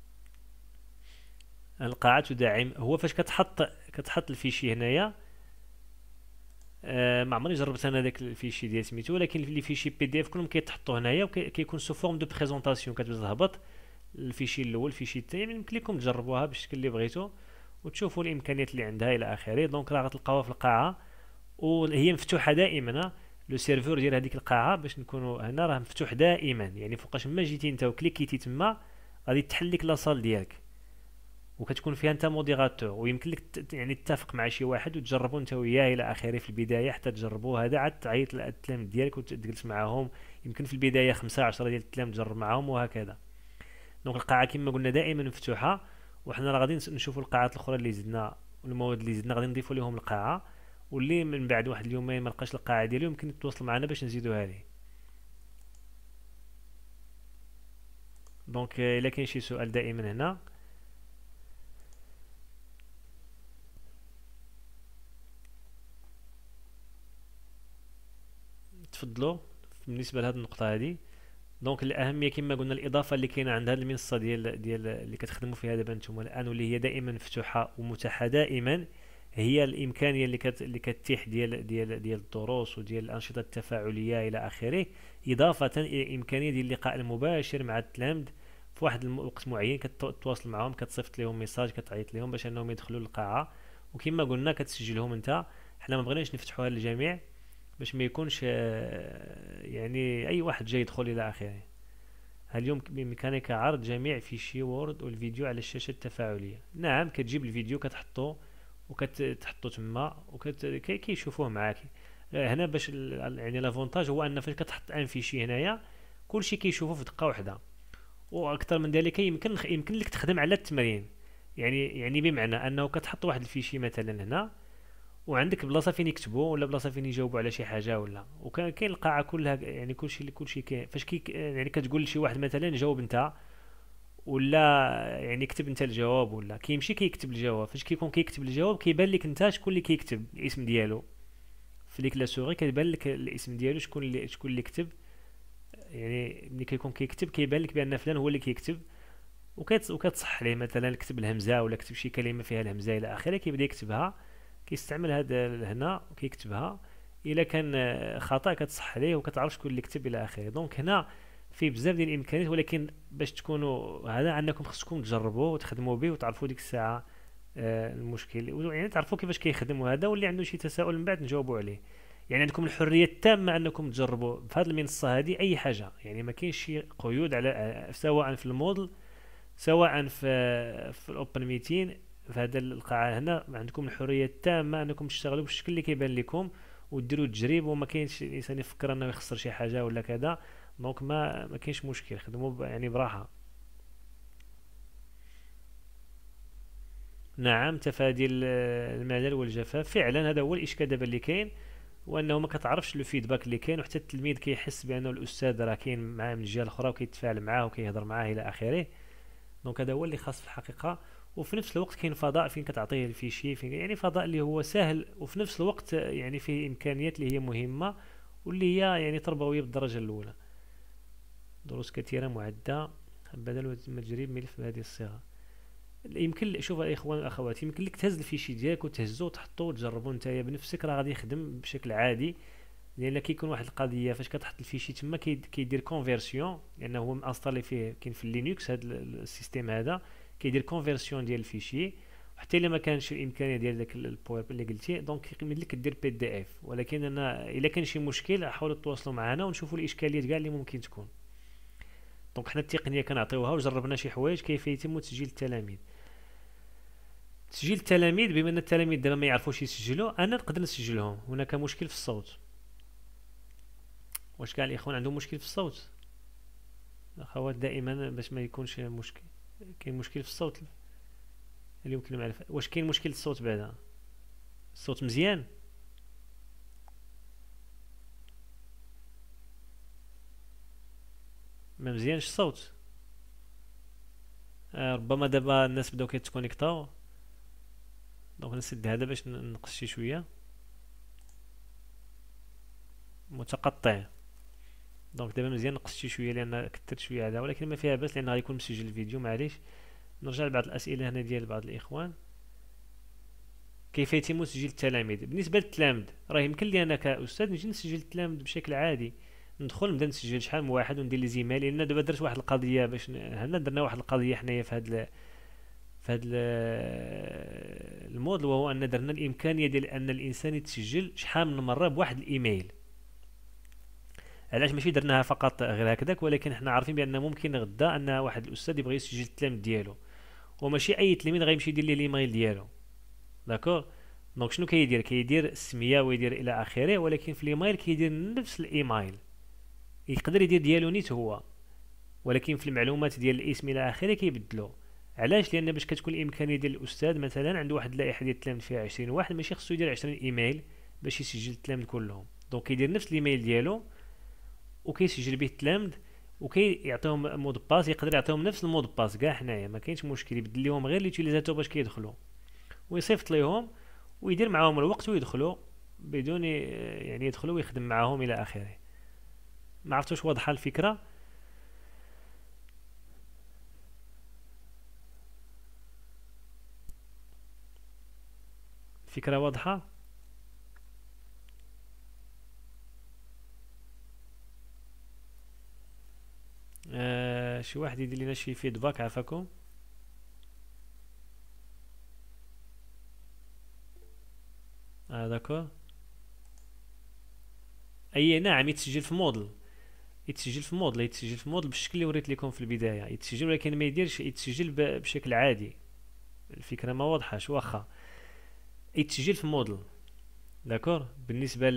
Speaker 1: القاعه تدعم، هو فاش كتحط الفيشي هنايا. ما عمرني جربت انا داك الفيشي ديال سميتو، ولكن اللي فيشي بي دي اف كلهم كيتحطوا هنايا وكيكون سو فورم دو بريزونطاسيون. كتبدا تهبط الفيشي الاول الفيشي الثاني، يعني يمكن لكم تجربوها بالشكل اللي بغيتو وتشوفوا الامكانيات اللي عندها الى اخره. دونك راه غتلقاوها في القاعه وهي مفتوحه دائما. لو سيرفور ديال هذيك القاعه باش نكونوا هنا راه مفتوح دائما، يعني فوقاش ما جيتي انت وكليكيتي تما غادي تحل لك لاصال ديالك، وكتكون فيها انت موديراتور، ويمكن لك يعني تتفق مع شي واحد وتجربوا انت وياه الى اخره في البدايه حتى تجربوا هذا، عاد تعيط للتلاميذ ديالك وتجلس معاهم. يمكن في البدايه 5 10 ديال التلاميذ تجرب معاهم وهكذا. دونك القاعه كما قلنا دائما مفتوحه، وحنا راه غادي نشوفوا القاعات الاخرى اللي زدنا والمواد اللي زدنا غادي نضيفوا لهم القاعه، واللي من بعد واحد اليومين ما لقاش القاعه ديالو يمكن يتواصل معنا باش نزيدوها ليه. دونك الا كاين شي سؤال دائما هنا تفضلوا بالنسبه لهذه النقطه هذه. دونك الاهميه كما قلنا الاضافه اللي كاينه عند هذه المنصه ديال اللي كتخدموا فيها دابا نتوما الان، واللي هي دائما مفتوحه ومتاحه دائما، هي الامكانيه اللي كتتيح ديال الدروس وديال الانشطه التفاعليه الى اخره، اضافه الى الامكانيه ديال اللقاء المباشر مع التلامذ في واحد الوقت معين. كتواصل معهم، كتصيفط لهم ميساج، كتعيط لهم باش انهم يدخلوا للقاعه، وكما قلنا كتسجلهم انت. حنا ما بغيناش نفتحوها للجميع باش ما يكونش يعني اي واحد جاي يدخل الى اخره. اليوم بامكانك عرض جميع فيشي وورد والفيديو على الشاشه التفاعليه. نعم، كتجيب الفيديو كتحطو وكتحطو تما كيشوفوه معاك. هنا باش يعني لافونتاج هو ان فاش كتحط ان فيشي هنايا كلشي كيشوفو في دقه واحده، واكثر من ذلك يمكن لك تخدم على التمرين. يعني بمعنى انه كتحط واحد الفيشي مثلا هنا، وعندك بلاصه فين يكتبوا ولا بلاصه فين يجاوبوا على شي حاجه، ولا وكان كاين القاعه كلها يعني كلشي كاين. فاش يعني كتقول لشي واحد مثلا جاوب انت، ولا يعني كتب انت الجواب، ولا كيمشي كيكتب الجواب. فاش كيكون كيكتب الجواب كيبان لك انت شكون اللي كيكتب الاسم ديالو في ديك لا سوري، كيبان لك الاسم ديالو شكون اللي كتب. يعني ملي كيكون كيكتب كيبان لك بان فلان هو اللي كيكتب، وكتصح ليه مثلا كتب الهمزه ولا كتب شي كلمه فيها الهمزه الى اخره، كيبدا يكتبها. كيستعمل هذا هنا وكيكتبها. الا كان خطا كتصح عليه وكتعرف شكون اللي كتب الى اخره. دونك هنا في بزاف ديال الامكانيات، ولكن باش تكونوا هذا انكم خصكم تجربوه وتخدموا به وتعرفوا ديك الساعه المشكل، يعني تعرفوا كيفاش كيخدم هذا. واللي عنده شي تساؤل من بعد نجاوبوا عليه. يعني عندكم الحريه التامه انكم تجربوا في هذه المنصه هذه اي حاجه، يعني ما كاينش شي قيود على سواء في الموديل سواء في الاوبن ميتين. في هذا القاعه هنا عندكم الحريه التامه انكم تشتغلوا بالشكل اللي كيبان لكم وديروا التجريب، وما كاينش الانسان يفكر انه يخسر شي حاجه ولا كذا. دونك ما كاينش مشكل، خدموا يعني براحه. نعم، تفادي الملل والجفاف فعلا هذا هو الاشكال دابا اللي كاين، وانه ما كتعرفش لو فيدباك اللي كاين، وحتى التلميذ كيحس بانه الاستاذ راه كاين معاه من الجهه الاخرى وكيتفاعل معاه وكيهضر معاه الى اخره. دونك هذا هو اللي خاص في الحقيقه. وفي نفس الوقت كاين فضاء فين كتعطيه الفيشي، فين يعني فضاء اللي هو سهل، وفي نفس الوقت يعني فيه امكانيات اللي هي مهمه واللي هي يعني تربويه بالدرجه الاولى. دروس كثيره معده بدل ما تجريب ملف بهذه الصيغه. يمكن شوف الاخوان والاخوات، يمكن لك تهز الفيشي ديالك وتهزو وتحطو وتجربو نتايا بنفسك، راه غادي يخدم بشكل عادي. لان كيكون واحد القضيه فاش كتحط الفيشي تما كيدير كونفيرسيون، لانه هو مانستالي فيه كاين في لينكس هذا السيستيم هذا كيدير كونفيرسيون ديال الفيشي. وحتى الا ما كانش الامكانيه ديال داك البويب اللي قلتي دونك كيقيم لك دير بي دي اف. ولكن انا الا كان شي مشكل حاولوا تواصلوا معنا ونشوفوا الاشكاليات كاع اللي ممكن تكون. دونك حنا التقنيه كنعطيوها وجربنا شي حوايج كيف يتم تسجيل التلاميذ. تسجيل التلاميذ بما ان التلاميذ دابا ما يعرفوش يسجلوا، انا نقدر نسجلهم. هناك مشكل في الصوت. واش كاع الاخوان عندهم مشكل في الصوت؟ الاخوات دائما باش ما يكونش مشكل. كاين مشكل في الصوت اللي يمكن المعرفه. واش كاين مشكل في الصوت بعدا؟ الصوت مزيان؟ ما مزيانش الصوت. ربما دابا الناس بداو كيتكونيكطاو، دونك نسد هذا باش نقص شي شويه. متقطع. دونك دابا مزيان نقص شي شويه لان كثرت شويه هذا، ولكن ما فيها باس لان غيكون مسجل الفيديو، معليش. نرجع لبعض الاسئله هنا ديال بعض الاخوان. كيف يتم تسجيل التلاميذ؟ بالنسبه للتلاميذ راه يمكن لي انا كاستاذ نجي نسجل التلاميذ بشكل عادي، ندخل نبدا نسجل شحال من واحد وندير لي زيميل. لان دابا درت واحد القضيه باش هنا درنا واحد القضيه حنايا في هذا الموديل، وهو ان درنا الامكانيه ديال ان الانسان يتسجل شحال من مره بواحد الايميل. علاش ماشي درناها فقط غير هكذاك، ولكن حنا عارفين بان ممكن غدا ان واحد الاستاذ يبغي يسجل التلاميذ ديالو، وماشي اي تلميذ غيمشي يدير ليه الايميل ديالو. داكور. دونك شنو كيدير السميه ويدير الى اخره، ولكن في الايميل كيدير نفس الايميل، يقدر يدير ديالو نيت هو، ولكن في المعلومات ديال الاسم الى اخره كيبدلو. علاش؟ لان باش كتكون الامكانيه ديال الاستاذ مثلا عنده واحد اللائحه ديال التلاميذ فيها 20 واحد، ماشي خصو يدير 20 ايميل باش يسجل التلاميذ كلهم. دونك كيدير نفس الايميل ديالو وكيسجل به التلاميذ، وكيعطيهم مود باس، يقدر يعطيهم نفس المود باس كاع حنايا، ما كاينش مشكل، يبدل لهم غير ليوتيليزاتور باش كيدخلوا ويصيفط ليهم ويدير معاهم الوقت ويدخلوا بدون يعني يدخلوا ويخدم معاهم الى اخره. ما عرفتوش واضحه الفكره؟ الفكره واضحه؟ شي واحد يدير لنا شي فيدباك عافاكم. داكور. اي نعم، يتسجل في موديل، يتسجل في موديل بالشكل اللي وريت لكم في البدايه، يتسجل، ولكن ما يديرش يتسجل بشكل عادي. الفكره ما واضحاش، واخا يتسجل في موديل. داكور. بالنسبه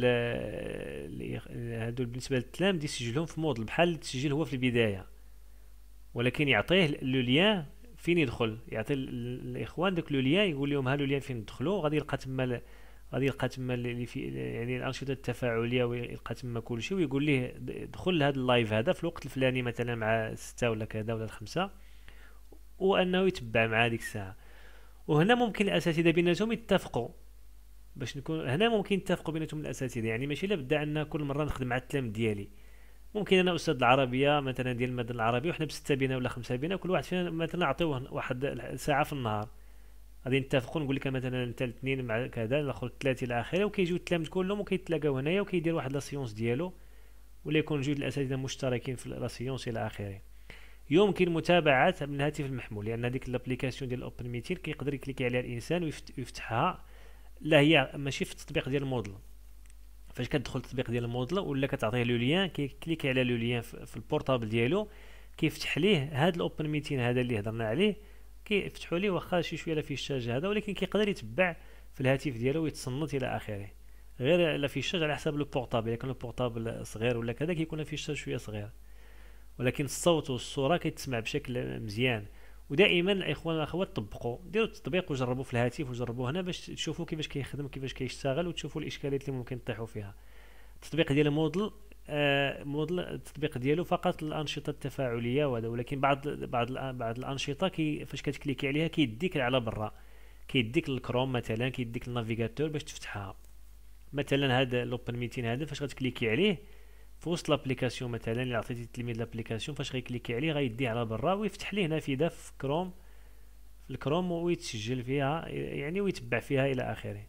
Speaker 1: هادو بالنسبه للتلاميذ يسجلهم في موديل بحال اللي تسجل هو في البدايه، ولكن يعطيه لو ليان فين يدخل، يعطي الاخوان داك لو ليان، يقول لهم ها لو ليان فين تدخلوا، غادي يلقى تما اللي في يعني الانشطه التفاعليه، ويلقى تما كلشي، ويقول ليه دخل لهذا اللايف هذا في الوقت الفلاني مثلا مع 6 ولا كذا ولا 5، وانه يتبع مع هذيك الساعه. وهنا ممكن الاساتذه بيناتهم يتفقوا، باش نكون هنا ممكن يتفقوا بيناتهم الاساتذه، يعني ماشي لابد ان كل مره نخدم مع التلاميذ ديالي. ممكن انا استاذ العربيه مثلا ديال الماده العربيه، وحنا بسته بينا ولا خمسه بينا، كل واحد فينا مثلا نعطيوه واحد ساعه في النهار، غادي نتفقوا، نقول لك مثلا انت الاثنين مع كذا، الاخر الثلاثه الى اخره، وكيجيو التلاميذ كلهم وكيتلاقاو هنايا وكيدير واحد لا سيونس ديالو، ولا يكون جوج الاساتذه مشتركين في لا سيونس الى اخره. يمكن متابعه من الهاتف المحمول، لان هذيك الابليكاسيون ديال اوبن ميتين كيقدر يكليكي عليها الانسان ويفتحها. لا، هي ماشي في التطبيق ديال الموديل، فاش كتدخل التطبيق ديال الموديل ولا كتعطيه لو ليان، كيكليكي على لو ليان في البورطابل ديالو، كيفتح ليه هذا الاوبن ميتين هذا اللي هضرنا عليه، كيفتحوا ليه واخا شي شويه لا فيشاج هذا، ولكن كيقدر يتبع في الهاتف ديالو ويتصنت الى اخره. غير لا فيشاج على حساب لو بورطابل، الا كان لو بورطابل صغير ولا كذا كيكون فيشاج شويه صغير، ولكن الصوت والصوره كيتسمع بشكل مزيان. ودائما الاخوان والاخوات طبقوا، ديروا التطبيق وجربوا في الهاتف وجربوا هنا باش تشوفوا كيفاش كيخدم وكيفاش كيشتغل، وتشوفوا الاشكاليات اللي ممكن تطيحوا فيها. التطبيق ديال موديل، موديل التطبيق ديالو فقط الانشطه التفاعليه وهذا، ولكن بعض الانشطه فاش كتكليكي عليها كيديك على برا، كيديك للكروم مثلا، كيديك للنافيغاتور باش تفتحها. مثلا هذا لوبن ميتين هذا فاش غتكليكي عليه في وسط لابليكاسيون، مثلا الا عطيتي التلميذ لابليكاسيون فاش غيكليكي عليه غيديه على برا ويفتح ليه نافذه في كروم، في الكروم، ويتسجل فيها يعني ويتبع فيها الى اخره.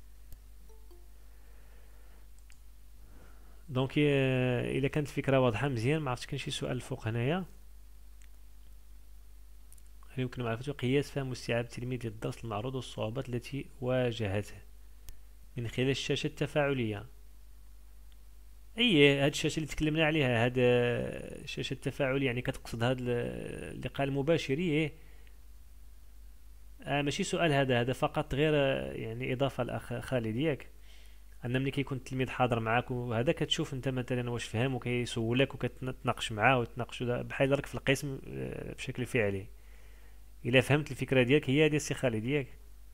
Speaker 1: دونك الا كانت الفكره واضحه مزيان. ما عرفتش كاين شي سؤال الفوق هنايا؟ هل يمكن معرفة قياس فهم واستيعاب التلميذ للدرس المعروض والصعوبات التي واجهته من خلال الشاشة التفاعلية؟ اي، هاد الشاشة اللي تكلمنا عليها، هاد الشاشة التفاعلية، يعني كتقصد هاد اللقاء المباشر؟ ايه. ماشي سؤال، هذا فقط غير يعني اضافة الاخ خالد ياك، ان ملي كيكون التلميذ حاضر معاك وهذا كتشوف انت مثلا واش فهم وكيسولك وكتناقش معاه وتناقشوا بحال راك في القسم بشكل فعلي. الا فهمت الفكره ديالك هي هذه السي خالد ياك.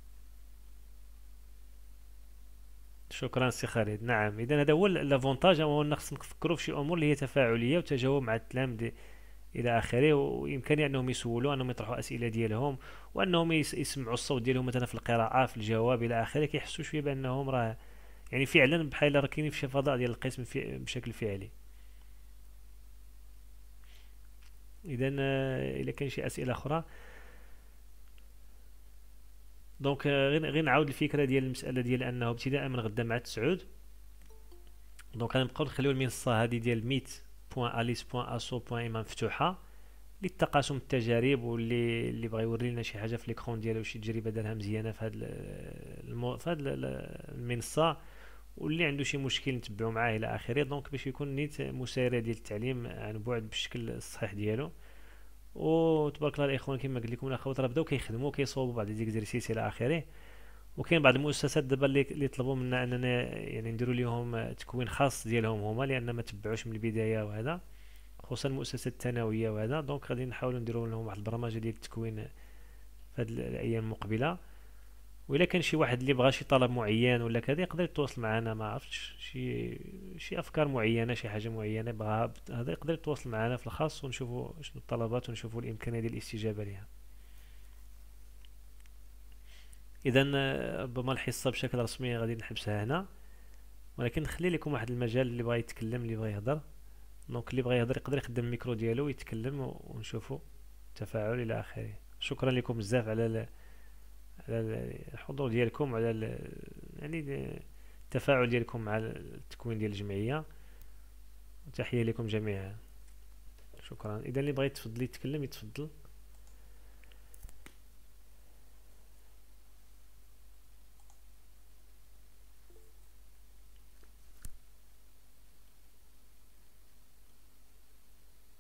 Speaker 1: شكرا سي خالد. نعم، اذا هذا هو الافونتاج، هو خصنا نفكروا في شي امور اللي هي تفاعليه وتجاوب مع التلاميذ الى اخره. وامكانيه انهم يسولوا، انهم يطرحوا اسئله ديالهم، وانهم يسمعوا الصوت ديالهم مثلا في القراءه في الجواب الى اخره، كيحسوا شويه بانهم راه يعني فعلا بحال راه كاينين في شي فضاء ديال القسم بشكل فعلي. اذا الا كاين شي اسئله اخرى، دونك غير نعاود الفكره ديال المساله ديال انه ابتداء من غدا مع تسعود، دونك غنبقاو نخليو المنصه هذه ديال meet.alice.asso.ima مفتوحه للتقاسم التجارب، واللي بغى يوري لنا شي حاجه في ليكرون ديالو، شي تجربه دارها مزيانه في هذا المنصه، واللي عنده شي مشكل نتبعو معاه الى اخره، دونك باش يكون نيت مسيره ديال التعليم عن بعد بالشكل الصحيح ديالو. وتبارك الله الاخوان كما قلت لكم الاخوات راه بداو كيخدموا كيصوبوا بعض ليزيكزيرسيس الى اخره. وكاين بعض المؤسسات دابا اللي طلبوا منا اننا يعني نديروا لهم تكوين خاص ديالهم هما، لان ما تبعوش من البدايه وهذا، خصوصا المؤسسات الثانويه وهذا. دونك غادي نحاولوا نديروا لهم واحد البرمجه ديال التكوين في هذه الايام المقبله. وإلا كان شي واحد اللي بغى شي طلب معين ولا كذا يقدر يتواصل معنا، ما عرفتش شي افكار معينه، شي حاجه معينه بغاها هذا يقدر يتواصل معنا في الخاص، ونشوفوا شنو الطلبات ونشوفوا الامكانيه ديال الاستجابه لها. اذا ربما الحصه بشكل رسمي غادي نحبسها هنا، ولكن نخلي لكم واحد المجال اللي بغى يتكلم اللي بغى يهضر. دونك اللي بغى يهضر يقدر يخدم الميكرو ديالو ويتكلم، ونشوفوا التفاعل الى اخره. شكرا لكم بزاف على الحضور ديالكم، وعلى يعني التفاعل ديالكم مع التكوين ديال الجمعيه. وتحيه لكم جميعا. شكرا. اذا اللي بغى يتفضل يتكلم يتفضل.